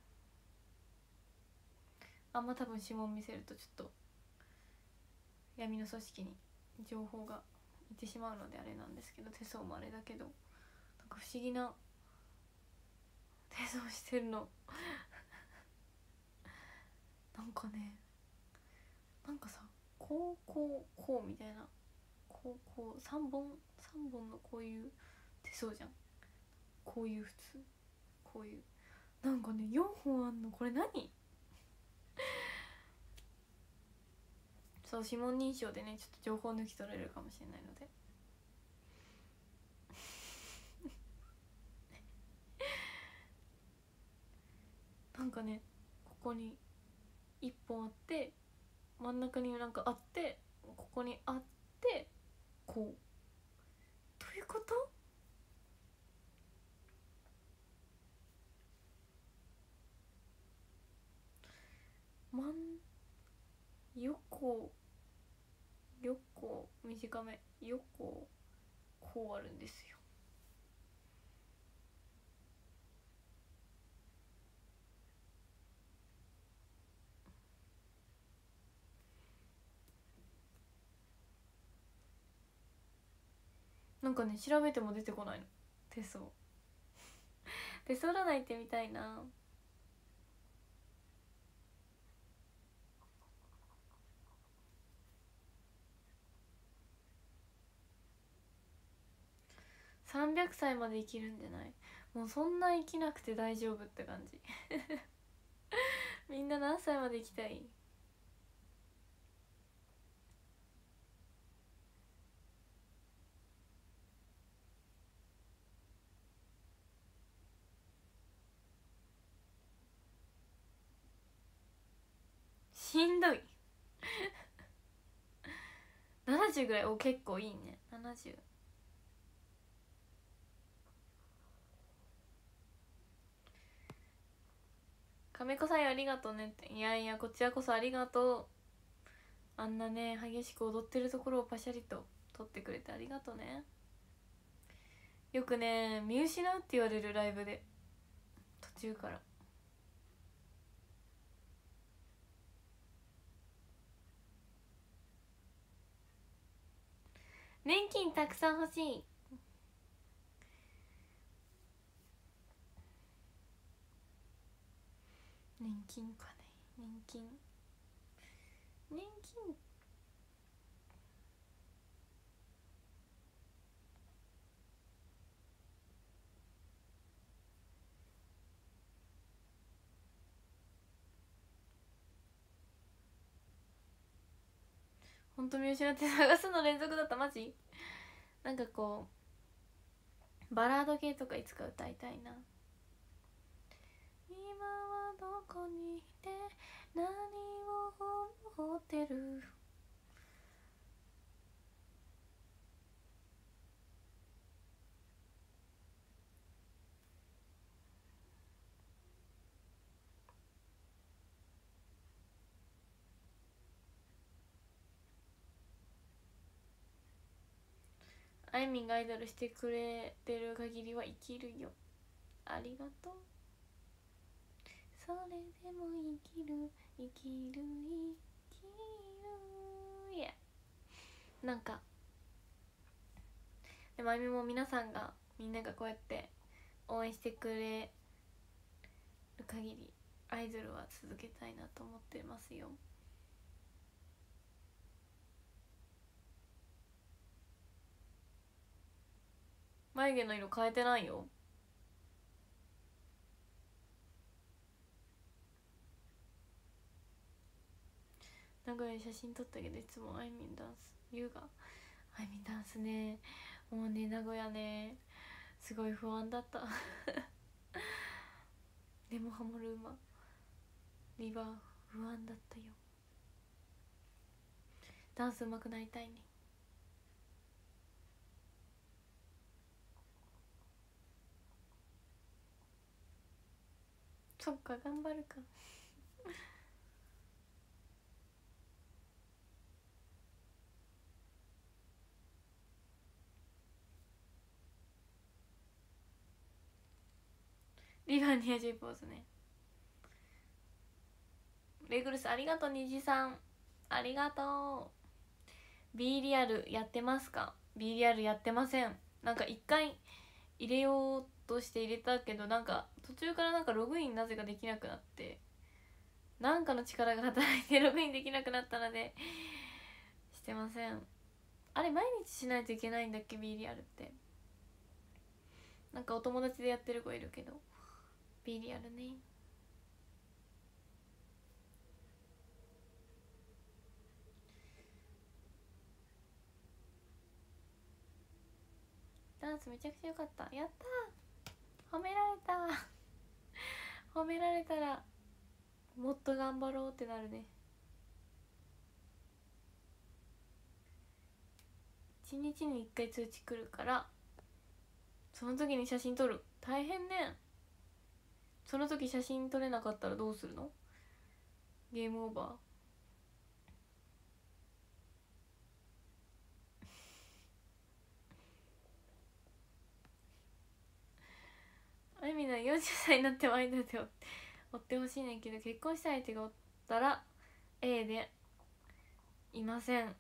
あんま多分指紋見せるとちょっと闇の組織に情報がいってしまうのであれなんですけど、手相もあれだけどなんか不思議な手相してるのなんかねなんかさこうこうこうみたいなこうこう3本のこういう手相じゃん。こういう普通こういうなんかね4本あんの。これ何？そう指紋認証でねちょっと情報抜き取られるかもしれないのでなんかねここに1本あって真ん中になんかあってここにあってこうどういうこと？横短め横こうあるんですよ。なんかね調べても出てこないの手相手相占いってみたいな。300歳まで生きるんじゃない？もうそんな生きなくて大丈夫って感じみんな何歳まで生きたい？しんどい70ぐらいお結構いいね。70亀子さんありがとうねって。いやいやこちらこそありがとう。あんなね激しく踊ってるところをパシャリと撮ってくれてありがとうね。よくね見失うって言われるライブで途中から年金たくさん欲しい。年金かね年金ほんと見失って探すの連続だった。マジなんかこうバラード系とかいつか歌いたいな。今はどこにいて何を思ってる？あいみんがアイドルしてくれてる限りは生きるよ。ありがとう。それでも生きる生きるいやなんかでもあいみも皆さんがみんながこうやって応援してくれる限りアイドルは続けたいなと思ってますよ。眉毛の色変えてないよ。 名古屋で写真撮ったけどいつもあいみんダンス優があいみんダンスね、もうね名古屋ねすごい不安だったでもハモる馬リバー不安だったよ。ダンス上手くなりたいね。そっか頑張るかリバーにやじポーズね。レグルスありがとう。虹さんありがとう。 B リアルやってますか？ B リアルやってません。なんか一回入れようとして入れたけど、なんか途中からなんかログインなぜかできなくなって、なんかの力が働いてログインできなくなったのでしてません。あれ毎日しないといけないんだっけ B リアルって。なんかお友達でやってる子いるけど B リアルね。ダンスめちゃくちゃ良かった。やったー、褒められた褒められたらもっと頑張ろうってなるね。1日に1回通知来るからその時に写真撮る。大変ね。その時写真撮れなかったらどうするの？ゲームオーバー。あゆみな40歳になってもアイドルで追ってほしいねんけど、結婚した相手がおったら A でいません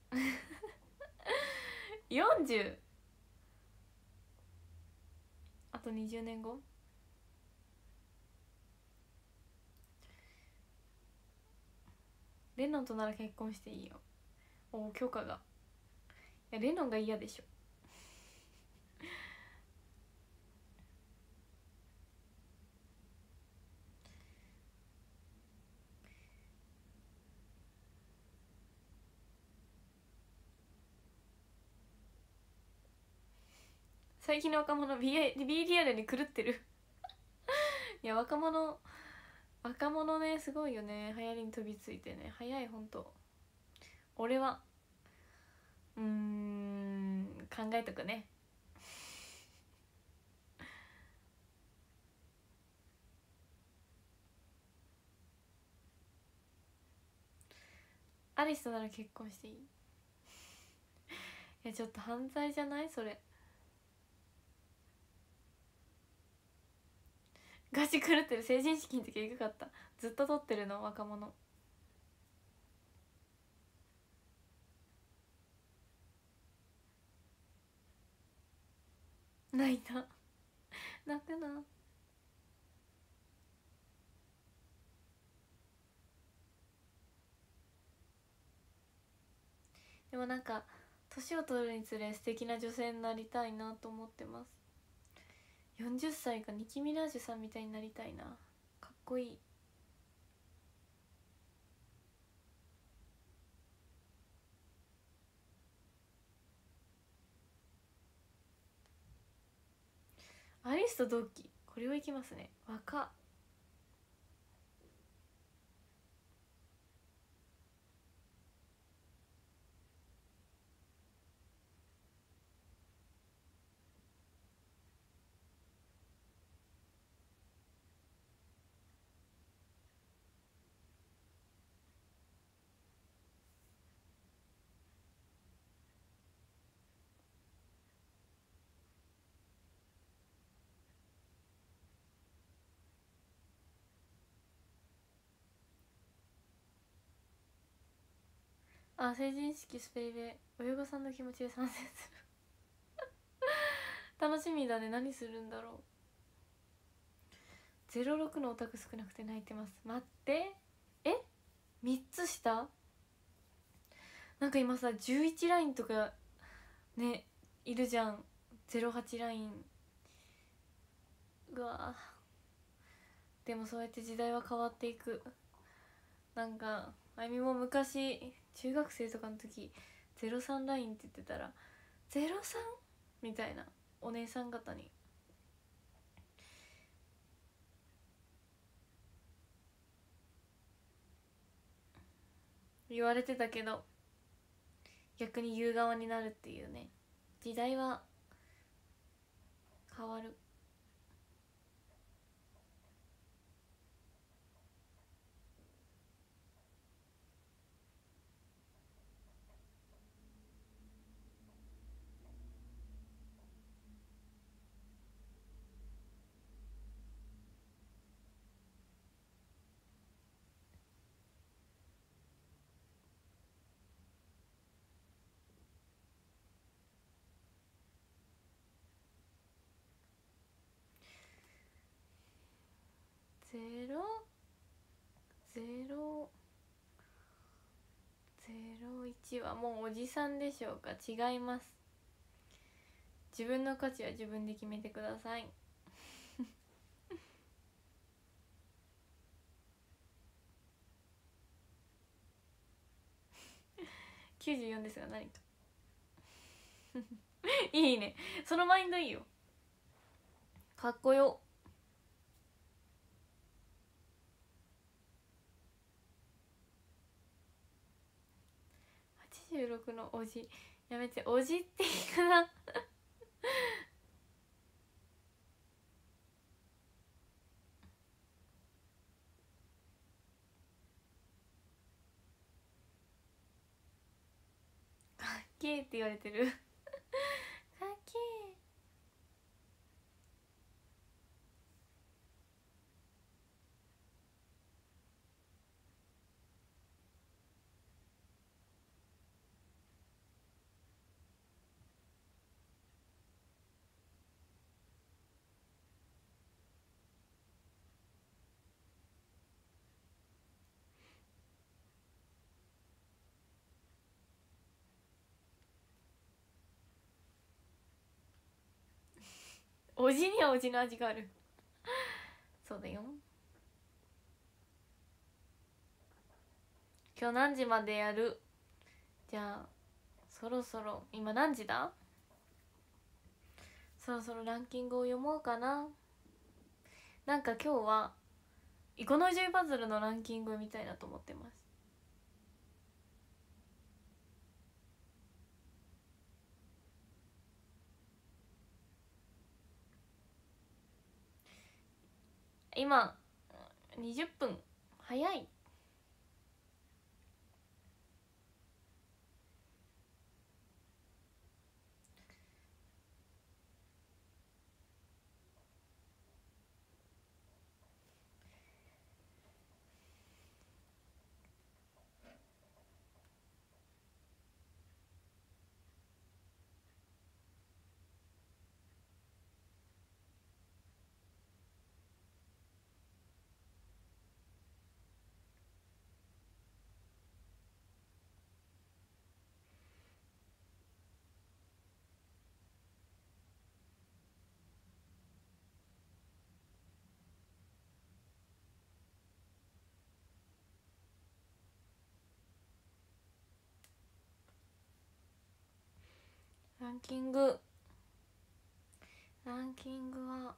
40？ あと20年後。レノンとなら結婚していいよ。お許可が。いやレノンが嫌でしょ最近の若者 B リアルに狂ってるいや若者ねすごいよね。流行りに飛びついてね早い。ほんと俺は考えとくね。アリスとなら結婚していいいやちょっと犯罪じゃないそれ。ガチ狂ってる。成人式の時エグかった。ずっと撮ってるの若者。泣いた泣くな。でもなんか年を取るにつれ素敵な女性になりたいなと思ってます。40歳かニキ・ミナージュさんみたいになりたいな。かっこいい。アリスと同期これをいきますね。若っ。あ、成人式スペイで親御さんの気持ちで参戦する楽しみだね。何するんだろう。06のオタク少なくて泣いてます。待ってえ3つ下。なんか今さ11ラインとかねいるじゃん。08ライン。うわでもそうやって時代は変わっていく。なんかあゆみも昔中学生とかの時03ラインって言ってたら 03? みたいなお姉さん方に言われてたけど、逆に言う側になるっていうね。時代は変わる。001はもうおじさんでしょうか。違います。自分の価値は自分で決めてください。94ですが何かいいね、そのマインドいいよ。かっこよ。86のおじやめて、おじって言うなかっけーって言われてるかっけー。おじにはおじの味があるそうだよ。今日何時までやる？じゃあそろそろ、今何時だ？そろそろランキングを読もうかな。なんか今日はイコノジーパズルのランキングみたいなと思ってます。今20分早い。ランキングは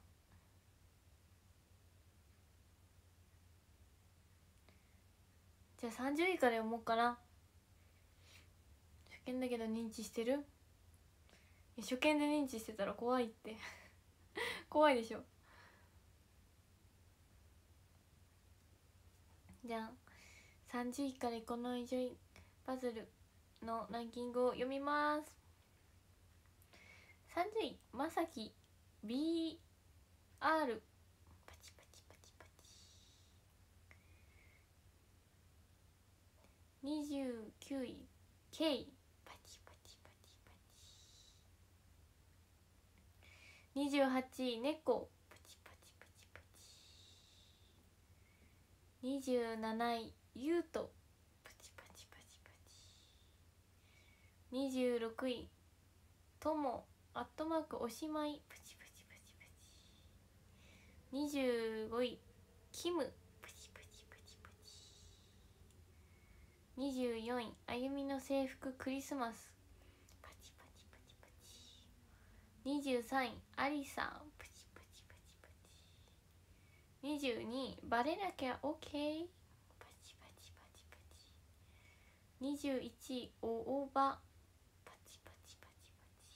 じゃあ30位から読もうかな。初見だけど認知してる？初見で認知してたら怖いって怖いでしょ。じゃあ30位からこのジョイパズルのランキングを読みます。30位まさき BR パチパチパチパチ。29位 K パチパチパチパチ。28位猫パチパチパチパチ。27位ゆうとパチパチパチパチ。26位ともアットマークおしまいパチパチパチパチ。25位キムパチパチパチパチ。 24位あゆみの制服クリスマスパチパチパチパチ。23位アリサパチパチパチパチ。22位バレなきゃ OK パチパチパチパチ。21位おおばパチパチパチ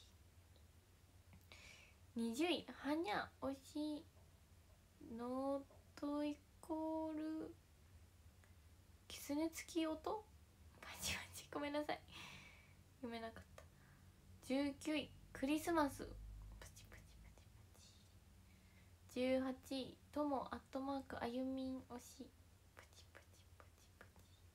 パチ。20位はにゃおいしいノートイコールキツネ付き音パチパチ。ごめんなさい読めなかった。19位クリスマスパチパチパチパチ。18位ともアットマークあゆみん推しパチパチパチパ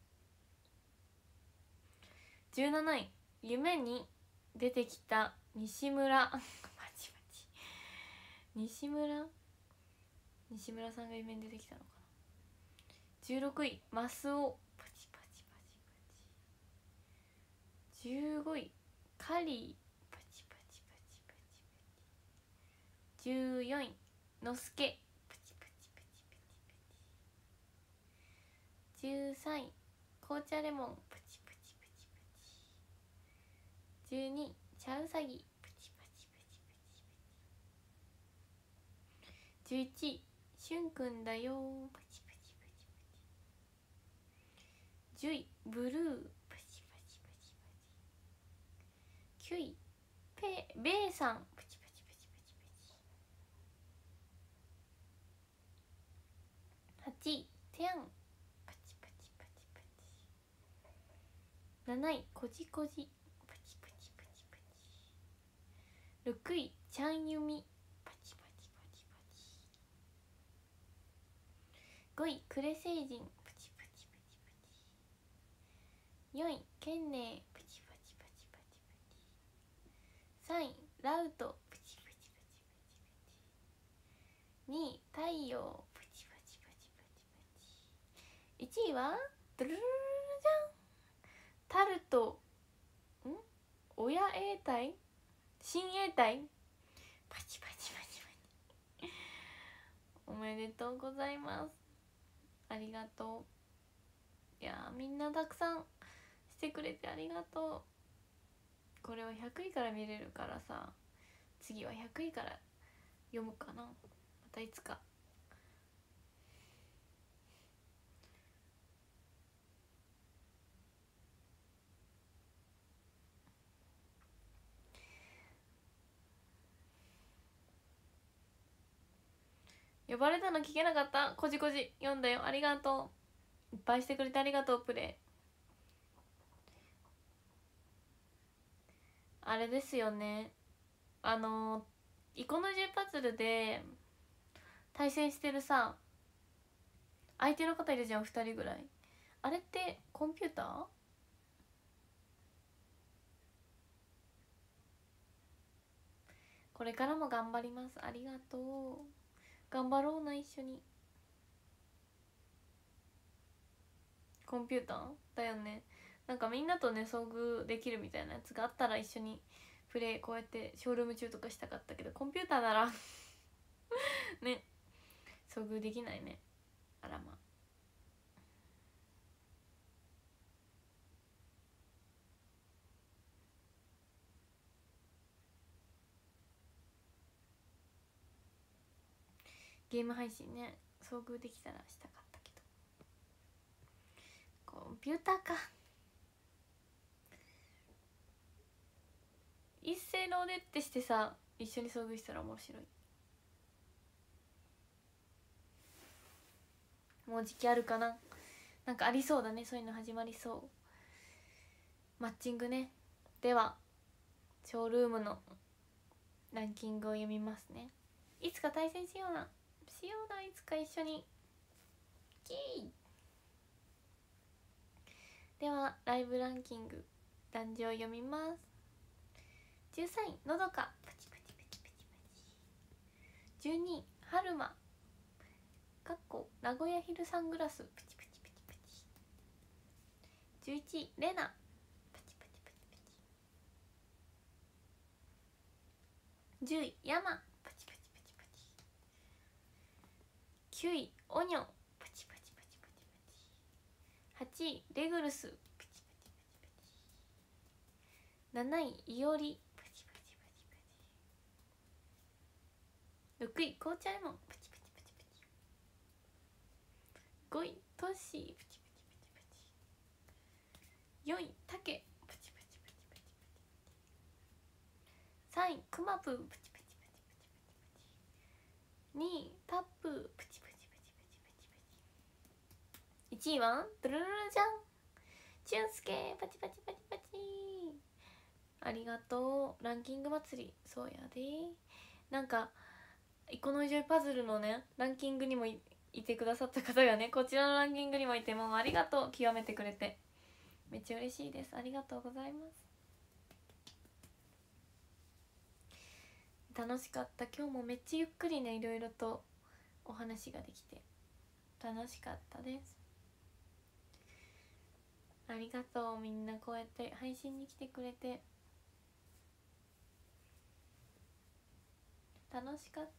チ。17位夢に出てきた西村パチパチ。西村さんが夢に出てきたのかな。16位マスオパチパチパチパチ。15位カリーパチパチパチパチパチ。14位のすけパチパチパチパチパチ。13位紅茶レモンパチパチパチパチ。12位茶うさぎパチパチパチパチパチ。11位しゅんくんだよパチパチパチパチ。10位ブルーパチパチパチパチ。9位ベイさんパチパチパチパチパチ。8位テヤンパチパチパチパチ。7位コジコジパチパチパチパチ。6位ちゃんゆみパチパチパチパチ。5位クレ星人パチパチパチパチ。4位ケンネーパチパチパチパチパチ。3位ラウトパチパチパチパチパチ。2位太陽パチパチパチパチパチ。1位はドゥルルルルじゃんタルト親衛隊親衛隊パチパチパチパチ。おめでとうございます。ありがとう。いやみんなたくさんしてくれてありがとう。これは100位から見れるからさ、次は100位から読むかな。またいつか。呼ばれたの聞けなかった。こじこじ読んだよ。ありがとう。いっぱいしてくれてありがとう。プレイあれですよね、イコの10パズルで対戦してるさ相手の方いるじゃん、2人ぐらい。あれってコンピューター？これからも頑張ります。ありがとう。頑張ろうな、一緒に。コンピューターだよね。なんかみんなとね遭遇できるみたいなやつがあったら一緒にプレイこうやってショールーム中とかしたかったけど、コンピューターならね遭遇できないね。あらまあ。ゲーム配信ね遭遇できたらしたかったけど、コンピューターか。一斉の腕ってしてさ一緒に遭遇したら面白い。もう時期あるかな。なんかありそうだね、そういうの始まりそう。マッチングね。ではショールームのランキングを読みますね。いつか対戦しような、いつか一緒に。キーではライブランキング壇上読みます。13位のどかパチパチパチパチパチ。12位はるまかっこ名古屋ヒルサングラスパチパチパチパチ。11位レナパチパチパチパチ。10位ヤマパチパチパチパチ。9位オニョンパチパチパチパチパチ。8位レグルスパチ 7位いおりプチプチプチプチ。6位紅茶レモンプチプチプチプチ。5位トッシープチプチプチプチ。4位タケプチプチプチプチプチ。3位クマプープチプチプチプチプチプチ。2位タップープチプチプチプチプチプチ。1位はドゥルルルじゃん俊介パチパチパチパチ。ありがとう。ランキング祭りそうやで。なんかイコノイジョイパズルのねランキングにも いてくださった方がねこちらのランキングにもいて、もうありがとう。極めてくれてめっちゃ嬉しいです。ありがとうございます。楽しかった。今日もめっちゃゆっくりねいろいろとお話ができて楽しかったです。ありがとう。みんなこうやって配信に来てくれて楽しかった。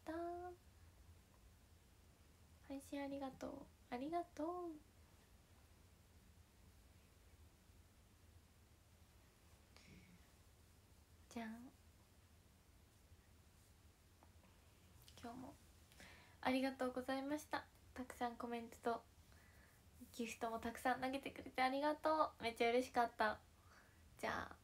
配信ありがとう。ありがとう。じゃん。今日もありがとうございました。たくさんコメントとギフトもたくさん投げてくれてありがとう。めっちゃ嬉しかった。じゃあ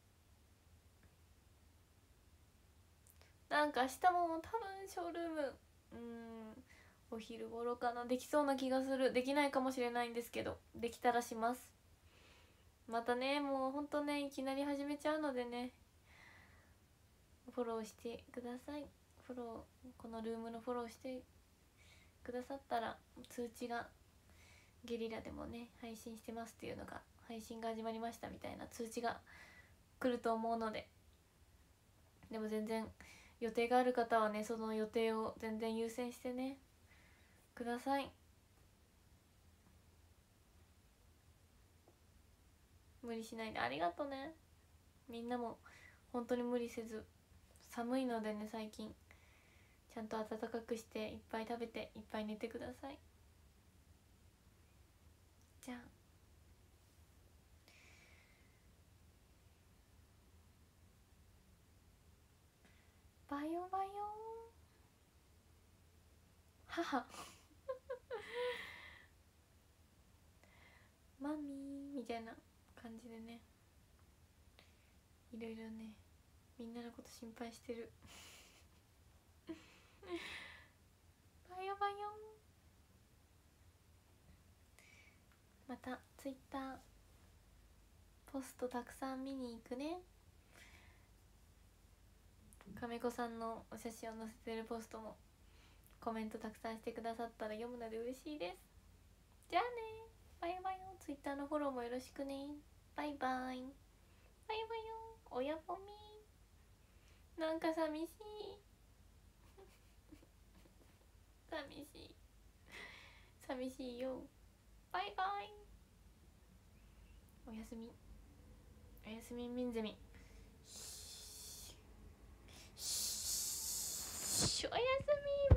なんか明日も多分ショールームお昼頃かなできそうな気がする。できないかもしれないんですけどできたらします。またねもうほんとねいきなり始めちゃうのでねフォローしてください。フォローこのルームのフォローしてくださったら通知がゲリラでもね配信してますっていうのが配信が始まりましたみたいな通知が来ると思うので、でも全然予定がある方はねその予定を全然優先してねください。無理しないで。ありがとね。みんなも本当に無理せず、寒いのでね最近ちゃんと暖かくしていっぱい食べていっぱい寝てください。じゃあバヨバヨ母マミーみたいな感じでねいろいろねみんなのこと心配してるバヨバヨ。またツイッターポストたくさん見に行くね。亀子さんのお写真を載せてるポストもコメントたくさんしてくださったら読むので嬉しいです。じゃあねバイバイよ。ツイッターのフォローもよろしくね。バイバイバイバイよ。おやぽみなんか寂しい寂しい寂しいよ。バイバイおやすみおやすみみんゼミおやすみ